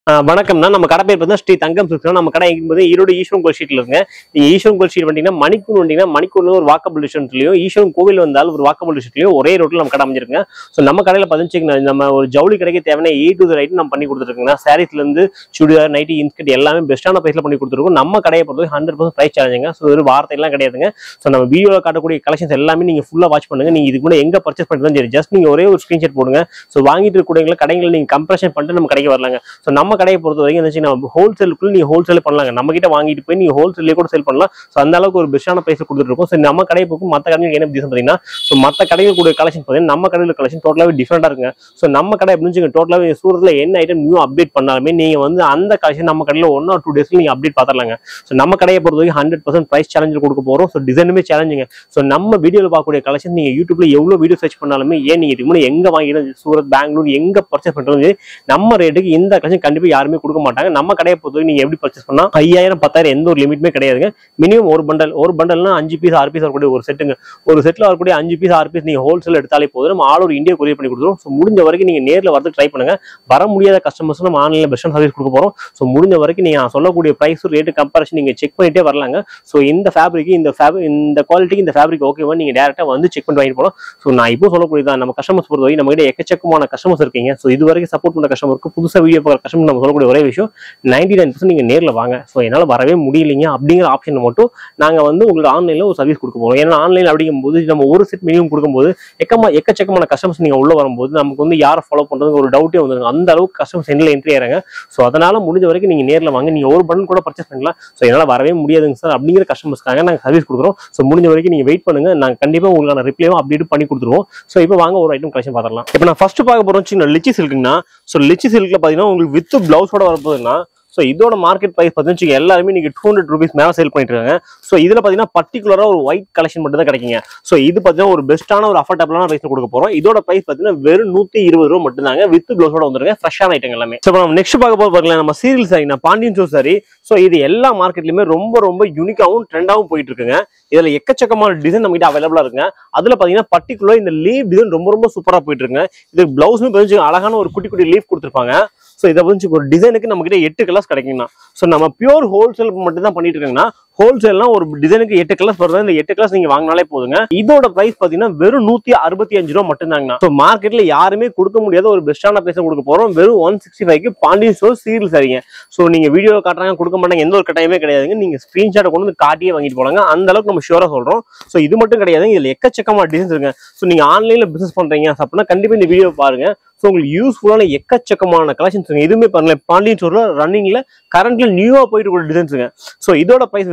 வணக்கம்னா நம்ம கடை பேர் பார்த்தா ஸ்ரீ தங்கம் சில்க்ஸ். நம்ம கடை எங்கும்போது ஈரோடு ஈஸ்வரன் கோயில் ஸ்ட்ரீட்ல இருக்குங்க. நீங்க ஈஸ்வரன் கோயில் ஸ்ட்ரீட் வந்தீங்கன்னா மணிக்கூர் வந்தீங்கன்னா மணிக்கூர்ல ஒரு வாக்கபிள் டிஸ்டன்ஸ்லயும் ஈஸ்வரன் கோவில் வந்தாலும் ஒரு வாக்கபிள் டிஸ்டன்ஸ்லயும் ஒரே ரோட்ல நம்ம கடை அமைஞ்சிருக்குங்க. ஸோ நம்ம கடையில பதினஞ்சுங்க நம்ம ஒரு ஜவுளி கடைக்கு தேவையான A to Z ஐட்டம் நம்ம பண்ணி கொடுத்துருக்கோங்க. சாரீஸ்ல இருந்து சுடிதார் நைட்டி இன்ஸ்கர்ட் எல்லாமே பெஸ்ட்டான பிரைஸ்ல பண்ணி கொடுத்துருக்கோம். நம்ம கடையை பொறுத்தவரை 100% பிரைஸ் சேலஞ்சுங்க. ஸோ ஒரு வார்த்தை எல்லாம் கிடையாதுங்க. ஸோ நம்ம வீடியோவில் காட்டக்கூடிய கலெக்ஷன்ஸ் எல்லாமே நீங்க ஃபுல்லா வாட்ச் பண்ணுங்க. நீங்க இதுக்கு முன்னாடி எங்க பர்ச்சேஸ் பண்ணிட்டு சரி ஜஸ்ட் நீங்க ஒரே ஒரு ஸ்கிரீன்ஷாட் போடுங்க. ஸோ வாங்கிட்டு இருக்கக்கூடிய கடைகளை நீங்க கம்ப்ரஷன் பண்ணிட்டு நம்ம கடைக்கு வரலாங்க. ஸோ நம்ம கடையை பொறுத்த வரைக்கும் நம்ம ஹோல்சேலுக்குள்ள நீங்க ஹோல்சேல் பண்ணலாங்க. நம்ம கிட்ட வாங்கிட்டு போய் நீங்க ஹோல்சேல்லே கூட சேல் பண்ணலாம். ஸோ அந்த அளவுக்கு ஒரு பெஸ்ட்டான பிரைஸ் கொடுத்துட்டு இருக்கோம். ஸோ நம்ம கடையை போக்கும் மற்ற கடைகள் என்ன வித்தியாசம் பார்த்தீங்கன்னா, ஸோ மற்ற கடைகள் கூட கலெக்ஷன் பார்த்தீங்கன்னா நம்ம கடையில் கலெக்ஷன் டோட்டலாவே டிஃப்ரெண்டா இருக்குங்க. ஸோ நம்ம கடை எப்படின்னு டோட்டலாவே சூரத்தில் என்ன ஐட்டம் நியூ அப்டேட் பண்ணாலுமே நீங்க வந்து அந்த கலெக்ஷன் நம்ம கடையில் 1 or 2 days நீங்க அப்டேட் பார்த்துலாங்க. ஸோ நம்ம கடையை பொறுத்த வரைக்கும் 100% பிரைஸ் சேலஞ்சில் கொடுக்க போறோம். ஸோ டிசைனுமே சேலஞ்சுங்க. ஸோ நம்ம வீடியோவில் பார்க்கக்கூடிய கலெக்ஷன் நீங்க யூடியூப்ல எவ்வளவு வீடியோ சர்ச் பண்ணாலுமே ஏன் நீங்க இதுக்கு முன்னாடி எங்க வாங்கிடும் சூரத் பெங்களூர் எங்க பர்ச்சேஸ் பண்றது நம்ம ரேட்டுக்கு இந்த கலெக்ஷன் கண்டிப்பா யாருமே கொடுக்க மாட்டாங்க. நம்ம கடையை பொறுத்த நீங்க எப்படி பர்ச்சேஸ் பண்ணா 5000 10,000 எந்த ஒரு லிமிட்டுமே கிடையாதுங்க. மினிமம் ஒரு பண்டல்னா 5 பீஸ் 6 பீஸ் வரக்கூடிய ஒரு செட்டுங்க. ஒரு செட்ல வரக்கூடிய 5 பீஸ் 6 பீஸ் நீங்க ஹோல்சேல் எடுத்தாலே போதும். நம்ம ஆல் ஓவர் இந்தியா கொரியர் பண்ணி கொடுத்துருவோம். ஸோ முடிஞ்ச வரைக்கும் நீங்க நேரில் வரது ட்ரை பண்ணுங்க. வர முடியாத கஸ்டமர்ஸ் நம்ம ஆன்லைன்ல பெஸ்ட் சர்வீஸ் கொடுக்க போறோம். ஸோ முடிஞ்ச வரைக்கும் நீங்க சொல்லக்கூடிய பிரைஸ் ரேட்டு கம்பேரிசன் நீங்க செக் பண்ணிட்டே வரலாங்க. ஸோ இந்த ஃபேப்ரிக் இந்த குவாலிட்டிக்கு இந்த ஃபேப்ரிக் ஓகேவா நீங்க டேரக்டா வந்து செக் பண்ணி வாங்கிட்டு போகலாம். ஸோ நான் இப்போ சொல்லக்கூடியதான் நம்ம கஸ்டமர்ஸ் பொறுத்த வரைக்கும் நம்ம கிட்ட எக்கச்சக்கமான கஸ்டமர்ஸ் இருக்கீங்க. ஸோ இது வரைக்கும் சப்போர்ட் பண்ண கஸ்டமருக்கு புதுசாக வீடியோ பார்க்குற கஸ்டமர் நம்ம சொல்லக்கூடிய ஒரே விஷயம் 99% நீங்க நேரில் வாங்க. ஸோ என்னால் வரவே முடியலைங்க அப்படிங்கிற ஆப்ஷன் மட்டும் நாங்கள் வந்து உங்களுக்கு ஆன்லைனில் ஒரு சர்வீஸ் கொடுக்க போகிறோம். ஏன்னா ஆன்லைன் அப்படிங்கும்போது நம்ம ஒரு செட் மினிமம் கொடுக்கும்போது எக்கச்சக்கமான கஸ்டமர்ஸ் நீங்கள் உள்ள வரும்போது நமக்கு வந்து யாரை ஃபாலோ பண்ணுறது ஒரு டவுட்டே வந்துருங்க. அந்த அளவுக்கு கஸ்டமர்ஸ் எண்ணில் என்ட்ரி ஆகிறாங்க. ஸோ அதனால முடிஞ்ச வரைக்கும் நீங்கள் நேரில் வாங்க. நீங்கள் ஒரு பண்டன் கூட பர்ச்சேஸ் பண்ணலாம். ஸோ என்னால் வரவே முடியாதுங்க சார் அப்படிங்கிற கஸ்டமர்ஸ்க்காக நாங்கள் சர்வீஸ் கொடுக்குறோம். ஸோ முடிஞ்ச வரைக்கும் நீங்கள் வெயிட் பண்ணுங்க. நாங்கள் கண்டிப்பாக உங்களுக்கான ரிப்ளையும் அப்டேட் பண்ணி கொடுத்துருவோம். ஸோ இப்போ வாங்க ஒரு ஐட்டம் கலெக்ஷன் பார்த்துடலாம். இப்போ நான் ஃபர்ஸ்ட் பார்க்க போகிறோம் லிச்சி சில்க்குங்கண்ணா. ஸோ லிச்சி சில்க்ல பார்த்தீங்கன்னா உங்களுக்கு வித் பிளவுஸோட வரப்போகுதுன்னா ஸோ இதோட மார்க்கெட் பிரைஸ் பார்த்தீங்கன்னா எல்லாருமே நீங்க 200 rupees மேலே சேல் பண்ணிட்டு இருக்காங்க. ஸோ இதுல பார்த்தீங்கன்னா பர்டிகுலரா ஒரு ஒயிட் கலெக்ஷன் மட்டும் தான் கிடைக்குங்க. ஸோ இது பார்த்தீங்கன்னா ஒரு பெஸ்ட்டான ஒரு அஃபோர்டபுளான பிரைஸ் கொடுக்க போறோம். இதோட பிரைஸ் பார்த்தீங்கன்னா வெறும் 120 ரூபா மட்டும் தாங்க. வித் பிளவுஸோட வந்துருங்க. ஃப்ரெஷ்ஷான ஐட்டம் எல்லாமே. ஸோ நம்ம நெக்ஸ்ட் பார்க்க போது பாருங்களேன் நம்ம serial sari Pandian store sari. So இது எல்லா மார்க்கெட்லயுமே ரொம்ப யூனிக்காவும் ட்ரெண்டாவும் போயிட்டு இருக்குங்க. இதுல எக்கச்சக்கமான டிசைன் நம்ம கிட்ட அவைலபிளா இருக்குங்க. அதுல பாத்தீங்கன்னா பர்டிகுலர் இந்த லீவ் டிசைன் ரொம்ப சூப்பரா போயிட்டு இருக்குங்க. இது பிளவுஸுமே பதினஞ்சு அழகான ஒரு குட்டி லீவ் கொடுத்துருப்பாங்க. ஸோ இதை வந்து ஒரு டிசைனுக்கு நம்ம கிட்ட 8 கலர்ஸ் கிடைக்குங்கண்ணா. ஸோ நம்ம பியூர் ஹோல்சேல் மட்டும் தான் பண்ணிட்டு இருக்காங்கன்னா ஹோல்சேல்னா ஒரு டிசைனுக்கு 8 கலர்ஸ் வருது. இந்த 8 கலர்ஸ் நீங்க வாங்கினாலே போதுங்க. இதோட பிரைஸ் பாத்தீங்கன்னா வெறும் 165 ரூபா மட்டும் தாங்கண்ணா. ஸோ மார்க்கெட்ல யாருமே கொடுக்க முடியாத ஒரு பெஸ்டான பிரைஸ் கொடுக்க போறோம். வெறும் 165க்கு பாண்டியன் ஸ்டோர் சீரியல் சரிங்க. ஸோ நீங்க வீடியோ காட்டுறாங்க கொடுக்க மாட்டாங்க எந்த ஒரு கட்டாயமே கிடையாதுங்க. நீங்க ஸ்கிரீன்ஷாட் கொண்டு வந்து காட்டியே வாங்கிட்டு போலாங்க. அந்த அளவுக்கு நம்ம ஷூரா சொல்றோம். ஸோ இது மட்டும் கிடையாதுங்க. இதுல எக்கச்சக்கமான டிசைன்ஸ் இருக்கு. ஸோ நீங்க ஆன்லைன்ல பிசினஸ் பண்றீங்க அப்படின்னா கண்டிப்பா இந்த வீடியோ பாருங்க. ஸோ உங்களுக்கு யூஸ்ஃபுல்லான எக்கச்சக்கமான கலெக்ஷன்ஸ் எதுவுமே பண்ணல. பாண்டியன் ஸ்டோர்ல ரன்னிங்ல கரண்ட்ல நியூவா போயிட்டு இருக்கிற டிசைன்ஸுங்க. ஸோ இதோட பிரைஸ்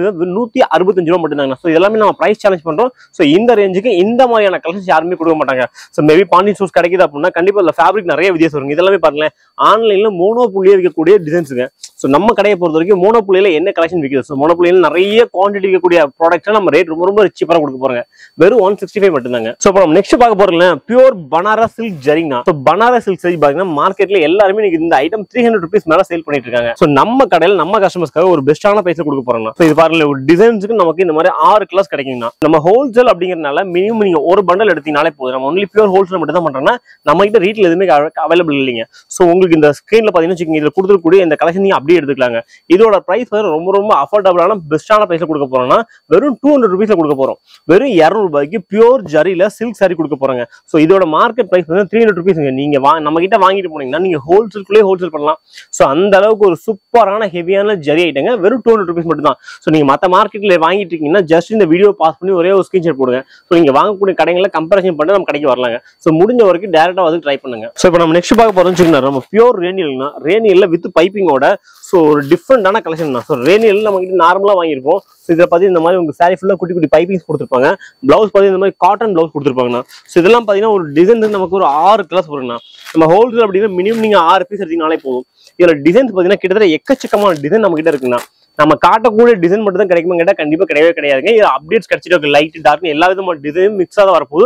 165 ரூபா மட்டும் தாங்க. ஸோ எல்லாமே நம்ம பிரைஸ் சேலஞ்ச் பண்றோம். ஸோ இந்த ரேஞ்சுக்கு இந்த மாதிரியான கலெக்ஷன்ஸ் யாருமே கொடுக்க மாட்டாங்க. ஸோ மேபி பாண்டியன் ஸ்டோர்ஸ் கிடைக்குது அப்படின்னா கண்டிப்பா இந்த ஃபேப்ரிக் நிறைய வித்தியாசம் இருக்கும். இதெல்லாமே பாருங்களேன் ஆன்லைன்ல மோனோபுள்ளியே விற்கக்கூடிய டிசைன்ஸுங்க. ஸோ நம்ம கடையை பொறுத்த வரைக்கும் மோனோபுள்ளியில என்ன கலெக்ஷன் விற்குது. ஸோ மோனோபுள்ளியில நிறைய குவான்டிட்டி விற்கக்கூடிய ப்ராடக்ட்ஸ் நம்ம ரேட் ரொம்ப சீப்பரா கொடுக்க போறாங்க. வெறும் 165 மட்டும் தாங்க. ஸோ நம்ம நெக்ஸ்ட் பார்க்க போறோம்ல பியூர் பனாரஸ் சில்க் ஜரிங்கா. ஸோ பனாரஸ் சில்க் சரி பாத்தீங்கன்னா மார்க்கெட்ல எல்லாருமே இந்த ஐட்டம் 300 rupees மேல சேல் பண்ணிட்டு இருக்காங்க. ஸோ நம்ம கடையில நம்ம கஸ்டமர்ஸ்க்காக ஒரு பெஸ்டான பிரைஸ்ல கொடுக்க போறோம். ஸோ இது பாருங்க ஒரு டிசைன்ஸ்க்கு நமக்கு இந்த மாதிரி 6 கலர்ஸ் கிடைக்குங்கண்ணா. நம்ம ஹோல்சேல் அப்படிங்கறதுனால மினிமம் நீங்க ஒரு பண்டல் எடுத்தீங்கனாலே போதும். நம்ம ஒன்லி பியூர் ஹோல்சேல் மட்டும் தான் பண்றோம்னா நம்ம கிட்ட ரீட்ல எதுவுமே அவைலபிள் இல்லைங்க. ஸோ உங்களுக்கு இந்த ஸ்கிரீன்ல பாத்தீங்கன்னா இதுல கொடுத்துக்கூடிய இந்த கலெக்ஷன் நீங்க அப்படியே எடுத்துக்கலாங்க. இதோட பிரைஸ் ரொம்ப அஃபோர்டபுளான பெஸ்டான பிரைஸ்ல கொடுக்க போறோம்னா வெறும் 200 rupeesல கொடுக்க போறோம். வெறும் 200 ரூபாய்க்கு பியூர் ஜரியில சில்க் சாரி கொடுக்க போறாங்க. ஸோ இதோட மார்க்கெட் பிரைஸ் 300 rupees. நீங்க நம்ம கிட்ட வாங்கிட்டு போனீங்கன்னா நீங்க ஹோல்சேல்குள்ளே ஹோல்சேல் பண்ணலாம். ஸோ அந்த அளவுக்கு ஒரு சூப்பரான ஹெவியான ஜரி ஐட்டங்க. வெறும் 200 rupees மட்டும் தான். ஸோ நீங்க மற்ற மார்க்கெட்ல வாங்கிட்டு இருக்கீங்கன்னா ஜஸ்ட் இந்த வீடியோ பாஸ் பண்ணி ஒரே ஒரு ஸ்கிரீன்ஷாட் போடுங்க. ஸோ நீங்க வாங்கக்கூடிய கடைகளை கம்பேரிசன் பண்ணி நம்ம கடைக்கு வரலாங்க. ஸோ முடிஞ்ச வரைக்கும் டேரக்டா வந்து ட்ரை பண்ணுங்க. ஸோ இப்போ நம்ம நெக்ஸ்ட் பார்க்க போறோம்னு சொன்னா நம்ம பியூர் ரேனியல்னா ரேனியல்ல வித் பைப்பிங்கோட ஸோ ஒரு டிஃப்ரெண்டான கலெக்ஷன் தான். ஸோ ரேனியல் நம்ம கிட்ட நார்மலா வாங்கியிருப்போம். ஸோ இதை பார்த்து இந்த மாதிரி உங்களுக்கு சாரி ஃபுல்லா குட்டி பைப்பிங்ஸ் கொடுத்துருப்பாங்க. பிளவுஸ் பார்த்து இந்த மாதிரி காட்டன் பிளவுஸ் கொடுத்துருப்பாங்கண்ணா. ஸோ இதெல்லாம் பார்த்தீங்கன்னா ஒரு டிசைன் நமக்கு ஒரு 6 கலர்ஸ் வருங்கண்ணா. நம்ம ஹோல்சேல் அப்படின்னா மினிமம் நீங்க 6 பீஸ் எடுத்தீங்கனாலே போதும். இதுல டிசைன்ஸ் பார்த்தீங்கன்னா கிட்டத்தட்ட எக்கச்சக்கமான டிசைன் நம்ம கிட்ட இருக்குண்ணா. நம்ம காட்டக்கூடிய டிசைன் மட்டும் தான் கிடைக்குமா கேட்டா கண்டிப்பா கிடையவே கிடையாதுங்க. இது அப்டேட்ஸ் கிடைச்சிட்டு லைட் டார்க் எல்லா விதமான டிசைன் மிக்ஸா தான் வரப்போகுது.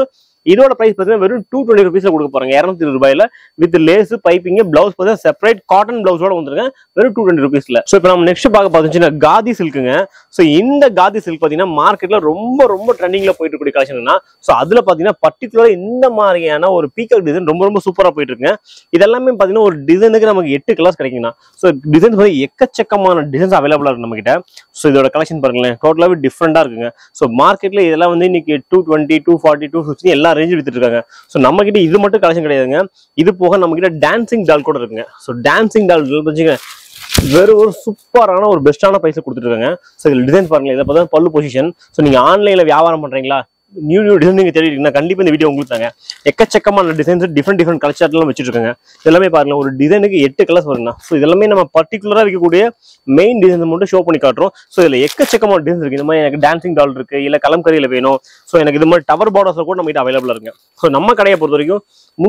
இதோட பிரைஸ் பார்த்தீங்கன்னா வெறும் 220 rupeesல கொடுக்க போறாங்க. 220 ரூபாயில வித் லேஸ் பைப்பிங் பிளவுஸ் பார்த்தீங்கன்னா செப்பரேட் காட்டன் பிளவுஸோட வந்துருங்க வெறும் 220 rupeesல. ஸோ இப்போ நம்ம நெக்ஸ்ட் பார்க்க பார்த்தீங்கன்னா காதி சில்க்குங்க. ஸோ இந்த காதி சில்க் பார்த்தீங்கன்னா மார்க்கெட்ல ரொம்ப ரொம்ப ட்ரெண்டிங்ல போயிட்டு இருக்கக்கூடிய கலெக்ஷன்னா, ஸோ அதுல பார்த்தீங்கன்னா பர்டிகுலரா இந்த மாதிரியான ஒரு பீகாக் டிசைன் ரொம்ப ரொம்ப சூப்பரா போயிட்டு இருக்குங்க. இதெல்லாமே பார்த்தீங்கன்னா ஒரு டிசைனுக்கு நமக்கு 8 கலர்ஸ் கிடைக்குங்கண்ணா. ஸோ டிசைன்ஸ் வந்து எக்கச்சக்கமான டிசைன்ஸ் அவைலபிளா இருக்கு நம்ம கிட்ட. ஸோ இதோட கலெக்ஷன் பாருங்களேன், டோட்டலாவே டிஃப்ரெண்டா இருக்குங்க. ஸோ மார்க்கெட்ல இதெல்லாம் வந்து இன்னைக்கு 220, 240, 250 எல்லா ரேஞ்சும் வித்துட்டு இருக்காங்க. ஸோ நம்ம கிட்ட இது மட்டும் கலெக்ஷன் கிடையாதுங்க. இது போக நம்ம கிட்ட டான்சிங் டால் கூட இருக்குங்க. ஸோ டான்சிங் டால் வச்சுங்க வெறும் ஒரு சூப்பரான ஒரு பெஸ்டான பிரைஸ் கொடுத்துட்டு. ஸோ இதில் டிசைன் பாருங்களேன், இதை பார்த்தா பல்லு பொசிஷன். ஸோ நீங்க ஆன்லைன்ல வியாபாரம் பண்றீங்களா, நியூ டிசைன் நீங்க தேடிட்டீங்கன்னா கண்டிப்பா இந்த வீடியோ உங்களுக்கு தாங்க. எக்கச்சக்கமான டிசைன்ஸ் டிஃப்ரெண்ட் கலர் சார்ட்லாம் வச்சுட்டு இருக்காங்க. எல்லாமே பாருங்க, ஒரு டிசைனுக்கு 8 கலர்ஸ் வருங்க. ஸோ இதெல்லாமே நம்ம பர்டிகுலரா இருக்கக்கூடிய மெயின் டிசைன் மட்டும் ஷோ பண்ணி காட்டுறோம். ஸோ இதுல எக்கச்சக்கமான டிசைன்ஸ் இருக்கு. இந்த மாதிரி எனக்கு டான்சிங் டால் இருக்கு, இல்ல கலம்கரியில வேணும். ஸோ எனக்கு இது மாதிரி டவர் பார்டர்ஸ் கூட நம்ம கிட்ட அவைலபிளா இருக்கு. ஸோ நம்ம கடையை பொறுத்த வரைக்கும்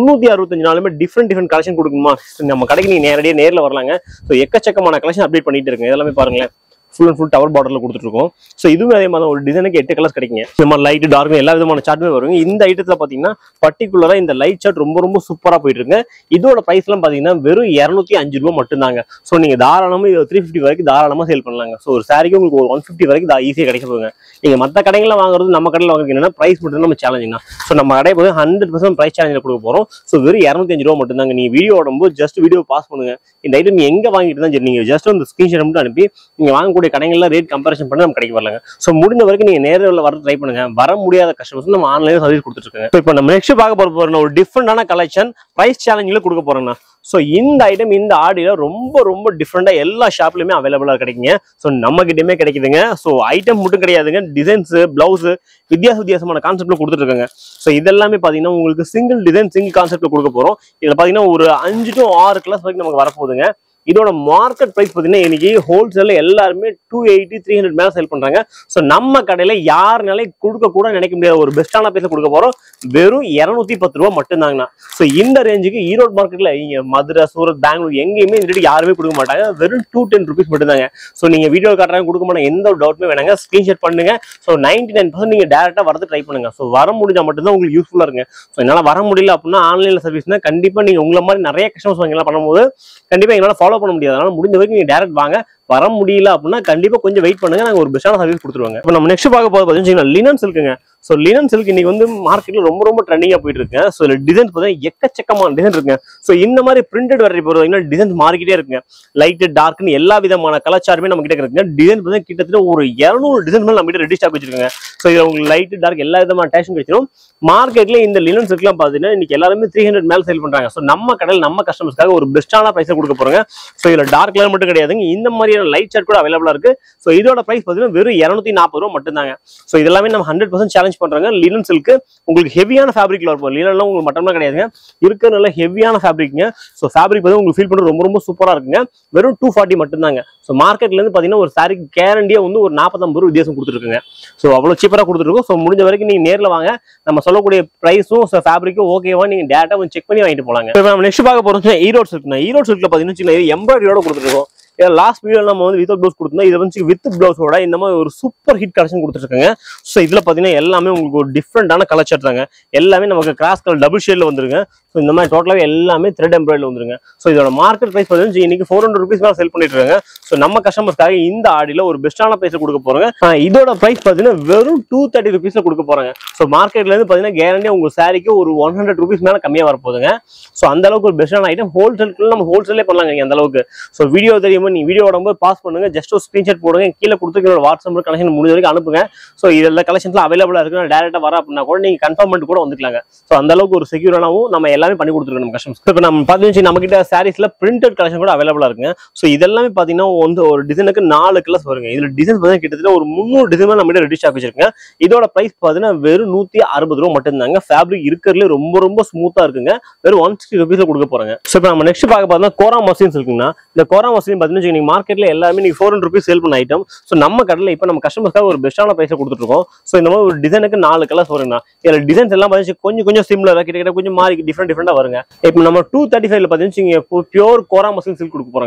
365 நாளுமே டிஃப்ரெண்ட் கலெக்ஷன் கொடுக்குமா. நம்ம கடைக்கு நீங்க நேரடியாக வரலாங்க. ஸோ எக்கச்சக்கமான கலெக்ஷன் அப்டேட் பண்ணிட்டு இருக்கு. எல்லாமே பாருங்களேன், ஃபுல் அண்ட் ஃபுல் டவர் பார்டர்ல கொடுத்துட்டு இருக்கோம். ஸோ இதுவும் அதே மாதிரி ஒரு டிசைனுக்கு 8 கலர்ஸ் கிடைக்குங்க. இந்த மாதிரி லைட் டார்க் எல்லா விதமான சார்ட்டுமே வருங்க. இந்த ஐட்டத்துல பாத்தீங்கன்னா பர்டிகுலரா இந்த லைட் சார்ட் ரொம்ப ரொம்ப சூப்பரா போயிட்டு இருக்கு. இதோட பிரைஸ் எல்லாம் பாத்தீங்கன்னா வெறும் 205 ரூபாய் மட்டும் தாங்க. ஸோ நீங்க தாராளமா 350 வரைக்கும் தாராளமா சேல் பண்ணலாங்க. ஸோ ஒரு சாரிக்கு உங்களுக்கு ஒரு 150 வரைக்கும் ஈஸியா கிடைக்க போகுங்க. நீங்க மற்ற கடைகளை வாங்குறது நம்ம கடையில் வாங்குறது என்னன்னா பிரைஸ் மட்டும் நம்ம சேலஞ்சுனா. ஸோ நம்ம கடை போது 100% பிரைஸ் சேலஞ்சில் கொடுக்க போறோம். ஸோ வெறும் 205 ரூபாய் மட்டும் தாங்க. நீங்க வீடியோ உடம்பு ஜஸ்ட் வீடியோ பாஸ் பண்ணுங்க. இந்த ஐட்டம் நீங்க எங்க வாங்கிட்டு தான் சரி, நீங்க ஜஸ்ட் அந்த ஸ்கிரீன்ஷாட் மட்டும் அனுப்பி நீங்க வாங்கக்கூடிய கடைகள்ல ரேட் கம்பேரிசன் பண்ணி நம்ம கடைக்கு வரலாங்க. ஸோ முடிஞ்ச வரைக்கும் நீங்க நேரில் வர ட்ரை பண்ணுங்க. வர முடியாத கஸ்டமர்ஸ் நம்ம ஆன்லைன்ல சர்வீஸ் கொடுத்துட்டு இருக்காங்க. இப்போ நம்ம நெக்ஸ்ட் பார்க்க போறோம் ஒரு டிஃப்ரெண்டான கலெக்ஷன் பிரைஸ் சேலஞ்சில கொடுக்க போறோம்னா. ஸோ இந்த ஐட்டம் இந்த ஆடியில ரொம்ப ரொம்ப டிஃப்ரெண்டா எல்லா ஷாப்லயுமே அவைலபிளா கிடைக்குங்க. ஸோ நம்ம கிட்டயுமே கிடைக்குதுங்க. ஸோ ஐட்டம் மட்டும் கிடையாதுங்க, டிசைன்ஸ் பிளவுஸ் வித்தியாசமான கான்செப்ட்ல கொடுத்துட்டு இருக்காங்க. ஸோ இதெல்லாமே பாத்தீங்கன்னா உங்களுக்கு சிங்கிள் டிசைன் சிங்கிள் கான்செப்ட்ல கொடுக்க போறோம். இதுல பாத்தீங்கன்னா ஒரு 5 to 6 கிளாஸ் வரைக்கும் நமக்கு வரப்போகுதுங்க. இதோட மார்க்கெட் பிரைஸ் பாத்தீங்கன்னா இன்னைக்கு ஹோல்சேல் எல்லாருமே 280, 300 மேல சேல் பண்றாங்க. சோ நம்ம கடையில யாருனாலே கொடுக்க கூட நினைக்க முடியாத ஒரு பெஸ்டான பிரைஸ்ல கொடுக்க போறோம். வெறும் 210 ரூபாய் மட்டும் தாங்கண்ணா. சோ இந்த ரேஞ்சுக்கு ஈரோடு மார்க்கெட்ல இங்க மதுரை, சூரத், பெங்களூர் எங்கேயுமே இந்த ரேட் யாருமே கொடுக்க மாட்டாங்க. வெறும் 210 rupees மட்டும் தாங்க. சோ நீங்க வீடியோ காட்டுறாங்க கொடுக்க மாட்டாங்க, எந்த ஒரு டவுட்டுமே வேணாங்க. ஸ்கிரீன்ஷாட் பண்ணுங்க. சோ 99% நீங்க டேரக்டா வரது ட்ரை பண்ணுங்க. சோ வர முடிஞ்சா மட்டும் தான் உங்களுக்கு யூஸ்ஃபுல்லா இருங்க. சோ என்னால வர முடியல அப்படின்னா ஆன்லைன்ல சர்வீஸ்னா கண்டிப்பா நீங்க உங்களை மாதிரி நிறைய கஸ்டமர்ஸ் வாங்கலாம் பண்ணும்போது கண்டிப்பா எங்களால ஃபாலோ பண்ண முடியாது. அதனால முடிஞ்ச வரைக்கும் நீங்க டைரக்ட் வாங்க. வர முடியல அப்படின்னா கண்டிப்பா கொஞ்சம் வெயிட் பண்ணுங்க, நாங்க ஒரு பெஸ்டான சர்வீஸ் கொடுத்துருவாங்க. இப்போ நம்ம நெக்ஸ்ட் பார்க்க போறது பாத்தீங்கன்னா லினன் சில்க்குங்க. ஸோ லினன் சில்க் இன்னைக்கு வந்து மார்க்கெட்ல ரொம்ப ரொம்ப ட்ரெண்டிங்கா போயிட்டு இருக்கு. ஸோ டிசைன்ஸ் பார்த்தீங்கன்னா எக்கச்சக்கமான டிசைன் இருக்குங்க. ஸோ இந்த மாதிரி பிரிண்டட் வெரைட்டி போறீங்கன்னா டிசைன்ஸ் மாறிக்கிட்டே இருக்குங்க. லைட் டார்க்னு எல்லா விதமான கலாச்சாரமே நம்ம கிட்ட இருக்குங்க. டிசைன் பார்த்தீங்கன்னா கிட்டத்தட்ட ஒரு 200 டிசைன் நம்ம கிட்ட ரெடி ஸ்டாக் வச்சிருக்காங்க. ஸோ இது உங்களுக்கு லைட் டார்க் எல்லா விதமான டேஷன் கிடைச்சிடும். மார்க்கெட்ல இந்த லினன் சில்க்லாம் பார்த்தீங்கன்னா இன்னைக்கு எல்லாருமே 300 மேல சேல் பண்றாங்க. ஸோ நம்ம கடையில் நம்ம கஸ்டமர்ஸ்க்காக ஒரு பெஸ்டான பிரைஸ் கொடுக்க போறாங்க. ஸோ இதுல டார்க் கலர் மட்டும் கிடையாதுங்க, இந்த மாதிரியான லைட் சார்ட் கூட அவைலபிளா இருக்கு. ஸோ இதோட பிரைஸ் பார்த்தீங்கன்னா வெறும் 240 ரூபாய் மட்டும் தாங்க. ஸோ இதெல்லாமே நம்ம 100% சேலஞ்ச் பண்றாங்க. லினன் சில்க் உங்களுக்கு ஹெவியான ஃபேப்ரிக்ல இருக்கும். லினன்லாம் உங்களுக்கு மட்டும்லாம் கிடையாதுங்க, இருக்க நல்ல ஹெவியான ஃபேப்ரிக்ங்க. ஸோ ஃபேப்ரிக் வந்து உங்களுக்கு ஃபீல் பண்ணுறது ரொம்ப ரொம்ப சூப்பரா இருக்குங்க. வெறும் 240 மட்டும் தாங்க. ஸோ மார்க்கெட்ல இருந்து பாத்தீங்கன்னா ஒரு சாரிக்கு கேரண்டியா வந்து ஒரு 40-50 ரூபாய் வித்தியாசம் கொடுத்துருக்குங்க. ஸோ அவ்வளவு சீப்பரா கொடுத்துருக்கோம். ஸோ முடிஞ்ச வரைக்கும் நீங்க நேரில் வாங்க. நம்ம சொல்லக்கூடிய பிரைஸும் ஃபேப்ரிக்கும் ஓகேவா நீங்க டேட்டா கொஞ்சம் செக் பண்ணி வாங்கிட்டு போலாங்க. இப்போ நம்ம நெக்ஸ்ட் பார்க்க போறோம் ஈரோடு சில்க். ஈரோடு சில்க்ல பாத்தீங்கன்னா எம்ப்ராய்டரியோட கொடுத்துருக்கோம். லாஸ்ட் வீடியோ நம்ம வந்து வித் ப்ளவுஸ் கொடுத்தோம். இதை வந்து வித் ப்ளவுஸோட இந்த மாதிரி ஒரு சூப்பர் ஹிட் கலெக்ஷன் கொடுத்துருக்காங்க. ஸோ இதுல பாத்தீங்கன்னா எல்லாமே உங்களுக்கு ஒரு டிஃப்ரெண்டான கலர் சார்ட் தாங்க. எல்லாமே நமக்கு கிராஸ் கலர் டபுள் ஷேட்ல வந்துருங்க. ஸோ இந்த மாதிரி டோட்டலாவே எல்லாமே த்ரெட் எம்ப்ராய்டரி வந்துருங்க. ஸோ இதோட மார்க்கெட் பிரைஸ் பார்த்தீங்கன்னா இன்னைக்கு 400 rupees மேலே செல் பண்ணிட்டு இருக்காங்க. ஸோ நம்ம கஸ்டமர்ஸ்க்காக இந்த ஆடியில ஒரு பெஸ்டான பிரைஸ் கொடுக்க போறாங்க. இதோட பிரைஸ் பார்த்தீங்கன்னா வெறும் 230 rupees கொடுக்க போறாங்க. ஸோ மார்க்கெட்ல இருந்து பாத்தீங்கன்னா கேரண்டியா உங்க சாரிக்கு ஒரு 100 rupees மேல கம்மியா வரப்போகுதுங்க. ஸோ அந்த அளவுக்கு ஒரு பெஸ்டான ஐட்டம். ஹோல்சேலுக்கு நம்ம ஹோல்சேலே பண்ணலாங்க அந்த அளவுக்கு. ஸோ வீடியோ தெரியுமா, நீ வீடியோ உடம்பு பாஸ் பண்ணுங்க, ஜஸ்ட் ஒரு ஸ்கிரீன்ஷாட் போடுங்க, கீழே கொடுத்துக்கிற வாட்ஸ்அப் நம்பர் கலெக்ஷன் முடிஞ்ச வரைக்கும் அனுப்புங்க. ஸோ இதெல்லாம் கலெக்ஷன்ஸ்லாம் அவைலபிளா இருக்கு. டேரக்டா வர அப்படின்னா கூட நீங்க கன்ஃபார்ம் பண்ணிட்டு கூட வந்துக்கலாங்க. ஸோ அந்த அளவுக்கு ஒரு செக்யூரானாவும் நம்ம எல்லாமே பண்ணி கொடுத்துருக்கோம் நம்ம கஸ்டமர்ஸ். இப்போ நம்ம பார்த்தீங்கன்னா நம்ம கிட்ட சாரீஸ்ல பிரிண்டட் கலெக்ஷன் கூட அவைலபிளா இருக்குங்க. ஸோ இதெல்லாமே பார்த்தீங்கன்னா வந்து ஒரு டிசைனுக்கு 4 கலர்ஸ் வருங்க. இதுல டிசைன்ஸ் பார்த்தீங்கன்னா கிட்டத்தட்ட ஒரு 300 டிசைன் நம்ம கிட்ட ரெடி ஸ்டாக் வச்சிருக்கேன். இதோட பிரைஸ் பார்த்தீங்கன்னா வெறும் 160 ரூபாய் மட்டும் தாங்க. ஃபேப்ரிக் இருக்கிறதுல ரொம்ப ரொம்ப ஸ்மூத்தா இருக்குங்க. வெறும் 160 rupees கொடுக்க போறாங்க. ஸோ இப்போ நம்ம நெக்ஸ்ட் பார்க்க பார்த்தா கோரா மஸ்லின்ஸ் இருக்குங்க. இந்த கோரா மஸ்லின் பார்த்தீங்கன்னா மார்க்கெட்ல எல்லாமே நீங்க 400 rupees சேல் பண்ண ஐட்டம். ஸோ நம்ம கடையில் இப்போ நம்ம கஸ்டமர்ஸ்க்காக ஒரு பெஸ்டான பிரைஸ் கொடுத்துட்டு இருக்கோம். ஸோ இந்த மாதிரி ஒரு டிசைனுக்கு 4 கலர்ஸ் வருங்க. இதுல டிசைன்ஸ் எல்லாம் பார்த்தீங்கன்னா கொஞ்சம் சிமிலரா கிட்ட கொஞ்சம் மாறி டிஃப்ரெண்டா வருங்க. இப்போ நம்ம 235ல பார்த்தீங்கன்னா பியூர் கோரா மஸ்லின் சில்க் கொடுக்க போறாங்கண்ணா.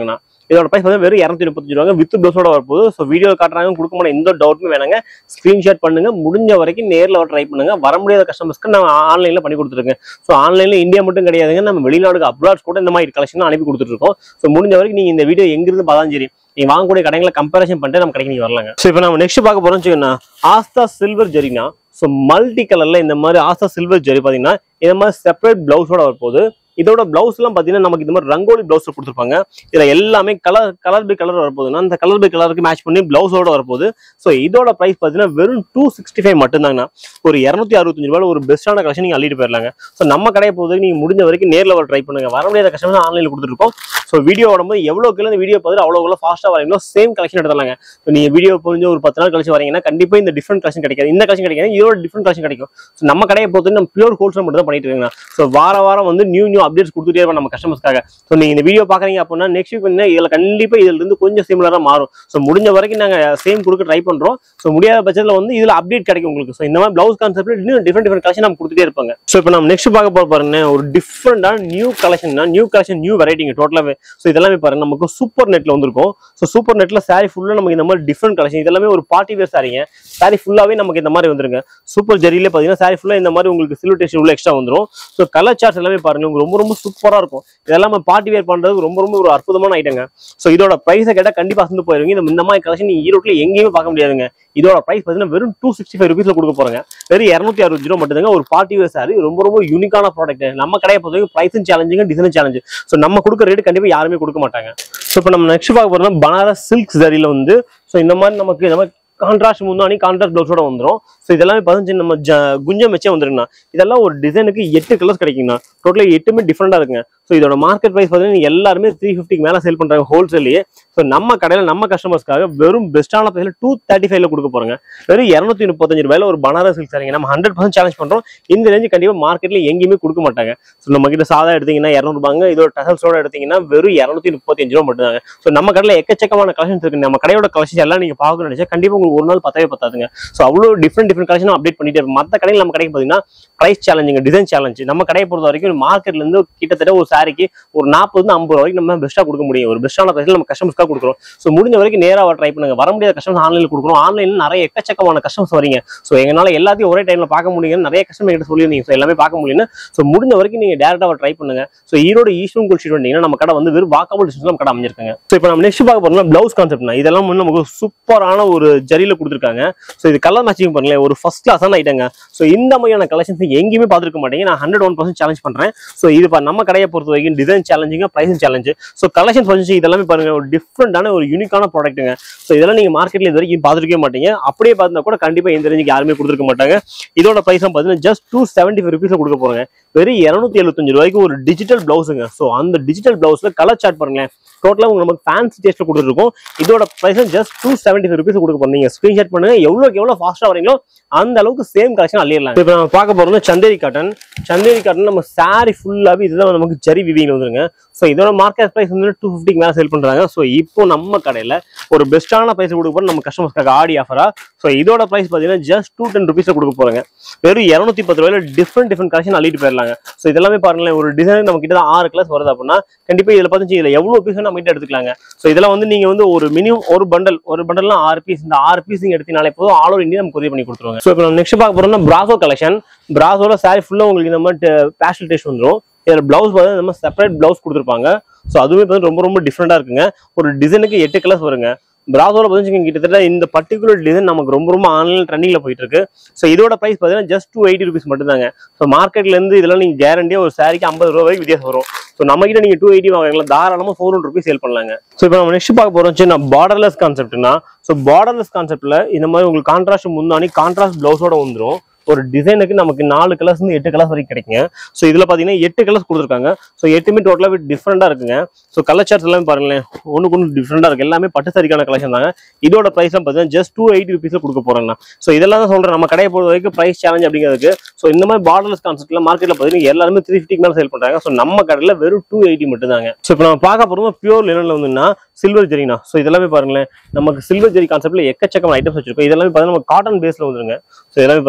இதோட பிரைஸ் வந்து வெறும் 235 ரூபாங்க வித் ப்ளவுஸோட வரப்போகுது. ஸோ வீடியோ காட்டுறாங்க கொடுக்க மாட்டேன், எந்த டவுட்டுமே வேணாங்க. ஸ்கிரீன்ஷாட் பண்ணுங்க, முடிஞ்ச வரைக்கும் நேரில் ட்ரை பண்ணுங்க. வர முடியாத கஸ்டமர்ஸ்க்கு நான் ஆன்லைன்ல பண்ணி கொடுத்துருக்கேன். ஸோ ஆன்லைன்ல இந்தியா மட்டும் கிடையாதுங்க, நம்ம வெளிநாடுக்கு அப்ராட்ஸ் கூட இந்த மாதிரி கலெக்ஷன் அனுப்பி கொடுத்துட்டு இருக்கோம். ஸோ முடிஞ்ச வரைக்கும் நீங்க இந்த வீடியோ எங்கிருந்து பார்த்தாலும் சரி, நீங்க வாங்கக்கூடிய கடைகளை கம்பேரிசன் பண்ணிட்டு நம்ம கடைக்கு நீங்க வரலாங்க. ஸோ இப்போ நம்ம நெக்ஸ்ட் பார்க்க போறோம்னு வச்சுக்கோங்க, ஆஸ்தா சில்வர் ஜெரினா. ஸோ மல்டி கலர்ல இந்த மாதிரி ஆஸ்தா சில்வர் ஜெரி பாத்தீங்கன்னா இந்த மாதிரி செப்பரேட் பிளவுஸோட வரப்போகுது. இதோட பிளவுஸ் எல்லாம் பாத்தீங்கன்னா நமக்கு இந்த மாதிரி ரங்கோலி பிளவுஸ் கொடுத்துருப்பாங்க. இதுல எல்லாமே கலர் பை கலர் வரப்போகுதுன்னா அந்த கலர் பை கலருக்கு மேட்ச் பண்ணி பிளவுஸோட வரப்போகுது. ஸோ இதோட பிரைஸ் பாத்தீங்கன்னா வெறும் 265 மட்டும்தாங்கண்ணா. ஒரு 265 ரூபாய் ஒரு பெஸ்டான கலெக்ஷன் நீங்க அள்ளிட்டு போயிடலாங்க. ஸோ நம்ம கடையை போகுது நீங்க முடிஞ்ச வரைக்கும் நேரில் ட்ரை பண்ணுங்க. வர முடியாத கஸ்டமர் ஆன்லைன்ல கொடுத்துருக்கோம். ஸோ வீடியோ வரும்போது எவ்வளவு இந்த வீடியோ பார்த்து அவ்வளோ ஃபாஸ்டா வரீங்களோ சேம் கலெக்ஷன் எடுத்துலாங்க. ஸோ நீங்க வீடியோ புரிஞ்சு ஒரு 10 நாள் கழிச்சு வரீங்கன்னா கண்டிப்பா இந்த டிஃபரெண்ட் கலெக்ஷன் கிடைக்காது, இந்த கலெக்ஷன் கிடைக்காது, இதோட டிஃபரெண்ட் கலெக்ஷன் கிடைக்கும். ஸோ நம்ம கடையை பொறுத்து நம்ம பியூர் ஹோல்சேல் மட்டும் தான் பண்ணிட்டு இருக்கோங்க. ஸோ வாரம் வந்து நியூ அப்டேட்ஸ் கொடுத்துட்டே இருப்போம் நம்ம கஸ்டமர்ஸ்க்காக. ஸோ நீங்க இந்த வீடியோ பாக்குறீங்க அப்படின்னா நெக்ஸ்ட் வீக் வந்து இதுல கண்டிப்பா இதுல இருந்து கொஞ்சம் சிமிலரா மாறும். ஸோ முடிஞ்ச வரைக்கும் நாங்க சேம் கொடுக்க ட்ரை பண்றோம். ஸோ முடியாத பட்சத்துல வந்து இதுல அப்டேட் கிடைக்கும் உங்களுக்கு. ஸோ இந்த மாதிரி பிளவுஸ் கான்செப்ட்ல இன்னும் டிஃபரெண்ட் கலெக்ஷன் நம்ம கொடுத்துட்டே இருப்பாங்க. ஸோ இப்போ நம்ம நெக்ஸ்ட் பார்க்க பாருங்க, ஒரு டிஃபரெண்டான நியூ கலெக்ஷன் நியூ வெரைட்டிங்க டோட்டலாவே. ஸோ இதெல்லாமே பாருங்க நமக்கு சூப்பர் நெட்ல வந்திருக்கும். ஸோ சூப்பர் நெட்ல சாரி ஃபுல்லா நமக்கு இந்த மாதிரி டிஃபரெண்ட் கலெக்ஷன். இதெல்லாமே ஒரு பார்ட்டி வேர் சாரிங்க. சாரி ஃபுல்லாவே நமக்கு இந்த மாதிரி வந்துருங்க. சூப்பர் ஜெரியிலே பாத்தீங்கன்னா சாரி ஃபுல்லா இந்த மாதிரி உங்களுக்கு சில்வர் டெக்ஸ்சர் உள்ள எக்ஸ்ட்ரா வந்துரும். ஸோ கலர் சார்ட்ஸ் எல்லாமே பாருங்க உங்களுக்கு ரொம்ப சூப்பரா இருக்கும். இதெல்லாம் பார்ட்டி வேர் பண்றதுக்கு ரொம்ப ஒரு அற்புதமான ஐட்டங்க. ஸோ இதோட பிரைஸை கேட்டா கண்டிப்பா அசந்து போயிருவீங்க. இந்த மாதிரி கலெக்ஷன் நீங்க ஈரோட்ல எங்கேயுமே பார்க்க முடியாதுங்க. இதோட பிரைஸ் பாத்தீங்கன்னா வெறும் 265 ரூபீஸ்ல கொடுக்க போறாங்க. வெறும் 260 ரூபா மட்டும்தாங்க. ஒரு பார்ட்டி வேர் சாரி ரொம்ப யூனிக்கான ப்ராடக்ட். நம்ம கடையை பொறுத்தவரைக்கும் பிரைஸும் சேலஞ்சிங், டிசைனும் சேலஞ்சு. ஸோ நம்ம கொடுக்குற ரேட் கண்டிப்பா யாருமே கொடுக்க மாட்டாங்க. ஸோ இப்போ நம்ம நெக்ஸ்ட் பார்க்க போறோம்னா பனாரஸ் சில்க் ஜரியில வந்து ஸோ இந்த மாதிரி நமக்கு இந்த மாதிரி கான்ட்ராஸ்ட் முந்தானி கான்ட்ராஸ்ட் பிளவுஸோட வந்துடும். ஸோ இதெல்லாமே பதினஞ்சு நம்ம குஞ்சம் வச்சே வந்துருங்கண்ணா. இதெல்லாம் ஒரு டிசைனுக்கு 8 கலர்ஸ் கிடைக்குங்கண்ணா. டோட்டலி 8மே டிஃப்ரெண்டா இருக்குங்க. ஸோ இதோட மார்க்கெட் பிரைஸ் பார்த்தீங்கன்னா எல்லாருமே 350 மேலே சேல் பண்றாங்க ஹோல்சேல்லையே. ஸோ நம்ம கடையில் நம்ம கஸ்டமர்ஸ்க்காக வெறும் பெஸ்டான பிரைஸ்ல 235 கொடுக்க போறாங்க. வெறும் 235 ரூபாயில ஒரு பனாரஸ் சில்க் சாரிங்க. நம்ம 100% சேலஞ்ச் பண்றோம். இந்த ரேஞ்சு கண்டிப்பா மார்க்கெட்ல எங்கேயுமே கொடுக்க மாட்டாங்க. ஸோ நம்ம கிட்ட சாதா எடுத்தீங்கன்னா 200 ரூபாங்க. இதோட டசல்ஸோட எடுத்தீங்கன்னா வெறும் 235 ரூபா மட்டும் தாங்க. ஸோ நம்ம கடையில் எக்கச்சக்கமான கலெக்ஷன்ஸ் இருக்கு. நம்ம கடையோட கலெக்ஷன் எல்லாம் நீங்க பார்க்கணும்னு நினைச்சா கண்டிப்பா உங்களுக்கு ஒரு நாள் பத்தவே பத்தாதுங்க. ஸோ அவ்வளோ டிஃப்ரெண்ட் கலெக்ஷன் அப்டேட் பண்ணிட்டே இருக்கும். மற்ற கடையில் நம்ம கடைக்கு பார்த்தீங்கன்னா பிரைஸ் சேலஞ்சிங், டிசைன் சேலஞ்ச். நம்ம கடையை பொறுத்த வரைக்கும் மார்க்கெட்ல இருந்து கிட்டத்தட்ட ஒரு சாரிக்கு ஒரு 40-50 வரைக்கும் நம்ம பெஸ்ட்டா கொடுக்க முடியும். ஒரு பெஸ்ட்டான பிரைஸ்ல நம்ம கஸ்டமர்ஸ்க்காக கொடுக்குறோம். ஸோ முடிஞ்ச வரைக்கும் நேராக ட்ரை பண்ணுங்க. வர முடியாத கஸ்டமர்ஸ் ஆன்லைன்ல கொடுக்குறோம். ஆன்லைன்ல நிறைய எக்கச்சக்கமான கஸ்டமர்ஸ் வரீங்க. ஸோ எங்களால எல்லாத்தையும் ஒரே டைம்ல பார்க்க முடியும். நிறைய கஸ்டமர் கிட்ட சொல்லியிருந்தீங்க. ஸோ எல்லாமே பார்க்க முடியும்னு. ஸோ முடிஞ்ச வரைக்கும் நீங்க டேரக்டா ட்ரை பண்ணுங்க. ஸோ ஈரோடு ஈஸ்வரன் கோவில் ஸ்ட்ரீட் வந்தீங்கன்னா நம்ம கடை வந்து வெறும் வாக்கபிள் டிஸ்டன்ஸ்ல நம்ம கடை அமைஞ்சிருக்காங்க. ஸோ இப்போ நம்ம நெக்ஸ்ட் பார்க்க போறோம்னா பிளவுஸ் கான்செப்ட்னா இதெல்லாம் வந்து நமக்கு சூப்பரான ஒரு ஜரியில கொடுத்துருக்காங்க. ஸோ இது கலர் மேட்சிங் பண்ணல ஒரு ஃபர்ஸ்ட் கிளாஸான ஐட்டங்க. ஸோ இந்த மாதிரியான கலெக்ஷன்ஸ் எங்கேயுமே பார்த்துருக்க மாட்டேங்க. நான் 101% சேலஞ்ச் பண்றேன். ஸோ இது நம்ம கடையை பொறுத்த வரைக்கும் டிசைன் சேலஞ்சிங்க, பிரைஸ் சேலஞ்சு. ஸோ கலெக்ஷன்ஸ் வந்து இதெல்லாமே பாருங்க ஒரு டிஃப்ரெண்டான ஒரு யூனிக்கான ப்ராடக்ட்டுங்க. ஸோ இதெல்லாம் நீங்க மார்க்கெட்ல இது வரைக்கும் பார்த்துருக்கவே மாட்டீங்க. அப்படியே பார்த்தா கூட கண்டிப்பா இந்த ரேஞ்சுக்கு யாருமே கொடுத்துருக்க மாட்டாங்க. இதோட பிரைஸ் பார்த்தீங்கன்னா ஜஸ்ட் 275 ரூபீஸ் கொடுக்க போறாங்க. வெறும் 275 ரூபாய்க்கு ஒரு டிஜிட்டல் பிளவுஸுங்க. ஸோ அந்த டிஜிட்டல் பிளவுஸ்ல கலர் சார்ட் பாருங்களேன். டோட்டலா உங்களுக்கு நமக்கு ஃபேன்சி டேஸ்ட்ல கொடுத்துருக்கோம். இதோட பிரைஸ் ஜஸ்ட் 275 ரூபீஸ் கொடுக்க போறீங்க. ஸ்கிரீன்ஷாட் பண்ணுங்க. எவ்வளவு ஃபாஸ்டா வரீங்களோ அந்த அளவுக்கு சேம் கலெக்ஷன் அள்ளிடலாம். இப்போ நம்ம பார்க்க போறோம்னா சந்தேரி காட்டன். சந்தேரி காட்டன் நம்ம சாரி ஃபுல்லாவே இதுதான் நமக்கு ஜரி விவிங் வந்துருங்க. ஸோ இதோட மார்க்கெட் பிரைஸ் வந்து 250 மேல சேல் பண்றாங்க. ஸோ இப்போ நம்ம கடையில ஒரு பெஸ்டான பிரைஸ் கொடுக்க போறோம் நம்ம கஸ்டமர்ஸ்க்காக ஆடி ஆஃபரா. ஸோ இதோட பிரைஸ் பாத்தீங்கன்னா ஜஸ்ட் 210 ரூபீஸ் கொடுக்க போறாங்க. வெறும் 210 ரூபாயில டிஃப்ரெண்ட் கலெக்ஷன் அள்ளிட்டு போயிடலாங்க. ஸோ இதெல்லாமே பாருங்களேன் ஒரு டிசைன் நம்ம கிட்ட 6 கிளாஸ் வருது அப்படின்னா கண்டிப்பா இதுல பார்த்து இதுல எவ்வளவு பீஸ் நம்ம கிட்ட எடுத்துக்கலாங்க. ஸோ இதெல்லாம் வந்து நீங்க வந்து ஒரு மினிமம் ஒரு பண்டல்னா 6 பீஸ். இந்த 6 பீஸ் நீங்க எடுத்தீங்கனாலே போதும் ஆல் ஓவர் இந்தியா நம்ம கொரியர் பண்ணி கொடுத்துருவாங்க. ஸோ இப்போ நம்ம நெக்ஸ்ட் பார்க்க போறோம்னா பிராசோ கலெக்ஷன். பிராசோல சாரி ஃபுல்லா உங்களுக்கு இந்த மாதிரி பேஸ்டல் டேஸ்ட் வந்துடும். இதுல பிளவுஸ் பார்த்தா நம்ம செப்பரேட் பிளவுஸ் கொடுத்துருப்பாங்க. ஸோ அதுவே பார்த்து ரொம்ப டிஃப்ரெண்டா இருக்குங்க. ஒரு டிசைனுக்கு 8 கலர்ஸ் வருங்க. பிராசோல பார்த்தீங்கன்னா கிட்டத்தட்ட இந்த பர்டிகுலர் டிசைன் நமக்கு ரொம்ப ஆன்லைன் ட்ரெண்டிங்ல போயிட்டு இருக்கு. ஸோ இதோட பிரைஸ் பார்த்தீங்கன்னா ஜஸ்ட் 280 ரூபீஸ் மட்டும் தாங்க. ஸோ மார்க்கெட்ல இருந்து இதெல்லாம் நீங்க கேரண்டியா ஒரு சாரிக்கு 50 ரூபாய் வரைக்கும் வித்தியாசம் வரும். ஸோ நம்ம கிட்ட நீங்க 280 வாங்குறீங்களா தாராளமா 400 ரூபீஸ் சேல் பண்ணலாங்க. ஸோ இப்போ நம்ம நெக்ஸ்ட் பார்க்க போறோம் பார்டர்லெஸ் கான்செப்ட்னா. ஸோ பார்டர்லெஸ் கான்செப்ட்ல இந்த மாதிரி உங்களுக்கு கான்ட்ராஸ்ட் முந்தானி கான்ட்ராஸ்ட் பிளவுஸோட வந்துடும். ஒரு டிசைனுக்கு நமக்கு 4 கலர்ஸ் 8 கலர்ஸ் வரைக்கும் கிடைக்குங்க. ஸோ இதுல பாத்தீங்கன்னா 8 கலர்ஸ் கொடுத்துருக்காங்க. ஸோ 8மே டோட்டலாவே டிஃப்ரெண்டா இருக்குங்க. ஸோ கலர் சார்ட்ஸ் எல்லாமே பாருங்களேன் ஒன்று டிஃப்ரெண்டா இருக்கு. எல்லாமே பட்டு சாரிக்கான கலெக்ஷன் தாங்க. இதோட பிரைஸ் பார்த்தீங்கன்னா ஜஸ்ட் 280 ரூபீஸ்ல கொடுக்க போறாங்க. ஸோ இதெல்லாம் தான் சொல்றேன் நம்ம கடையை பொறுத்த வரைக்கும் பிரைஸ் சேலஞ்ச் அப்படிங்கிறதுக்கு. ஸோ இந்த மாதிரி பார்டர்லெஸ் கான்செப்ட்ல மார்க்கெட்ல பாத்தீங்கன்னா எல்லாருமே 350 மேல சேல் பண்றாங்க. ஸோ நம்ம கடையில வெறும் 280 மட்டும் தாங்க. ஸோ இப்போ நம்ம பார்க்க போறோம் பியூர் லினன்ல வந்துன்னா சில்வர் ஜெரினா. ஸோ இதெல்லாமே பாருங்களேன் நமக்கு சில்வர் ஜெரி கான்செப்ட்ல எக்கச்சக்கமான ஐட்டம்ஸ் வச்சிருக்கோம். இதெல்லாமே பாத்தீங்கன்னா நம்ம காட்டன் பேஸ்ல வந்துருங்க. ஸோ இதெல்லாமே பாருங்களேன் மணிப்பூர்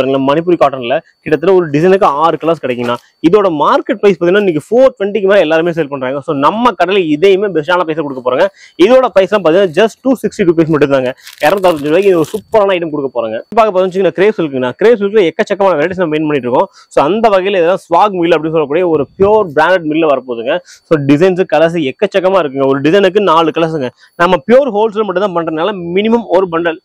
ஜெய்ப்பூரி காட்டன்ல கிட்டத்தட்ட ஒரு டிசைனுக்கு 6 கலர்ஸ் கிடைக்குங்கண்ணா. இதோட மார்க்கெட் பிரைஸ் பாத்தீங்கன்னா இன்னைக்கு 420 மேல எல்லாருமே சேல் பண்றாங்க. ஸோ நம்ம கடையில இதையுமே பெஸ்டான பிரைஸ் கொடுக்க போறாங்க. இதோட பிரைஸ் எல்லாம் பாத்தீங்கன்னா ஜஸ்ட் 260 ரூபீஸ் மட்டும் தாங்க. 265 ரூபாய்க்கு இது ஒரு சூப்பரான ஐட்டம் கொடுக்க போறாங்க. பார்க்க பார்த்தீங்கன்னா கிரேப் சில்க்னா, கிரேப் சில்க்ல எக்கச்சக்கமான வெரைட்டிஸ் நம்ம மெயின் பண்ணிட்டு இருக்கோம். ஸோ அந்த வகையில் இதெல்லாம் ஸ்வாக் மில் அப்படின்னு சொல்லக்கூடிய ஒரு பியூர் பிராண்டட் மில்ல வரப்போகுதுங்க. ஸோ டிசைன்ஸ் கலர்ஸ் எக்கச்சக்கமா இருக்குங்க. ஒரு டிசைனுக்கு 4 கலர்ஸுங்க. நம்ம பியூர் ஹோல்சேல் மட்டும் தான் பண்றதுனால மினிமம் ஒரு பண்டல்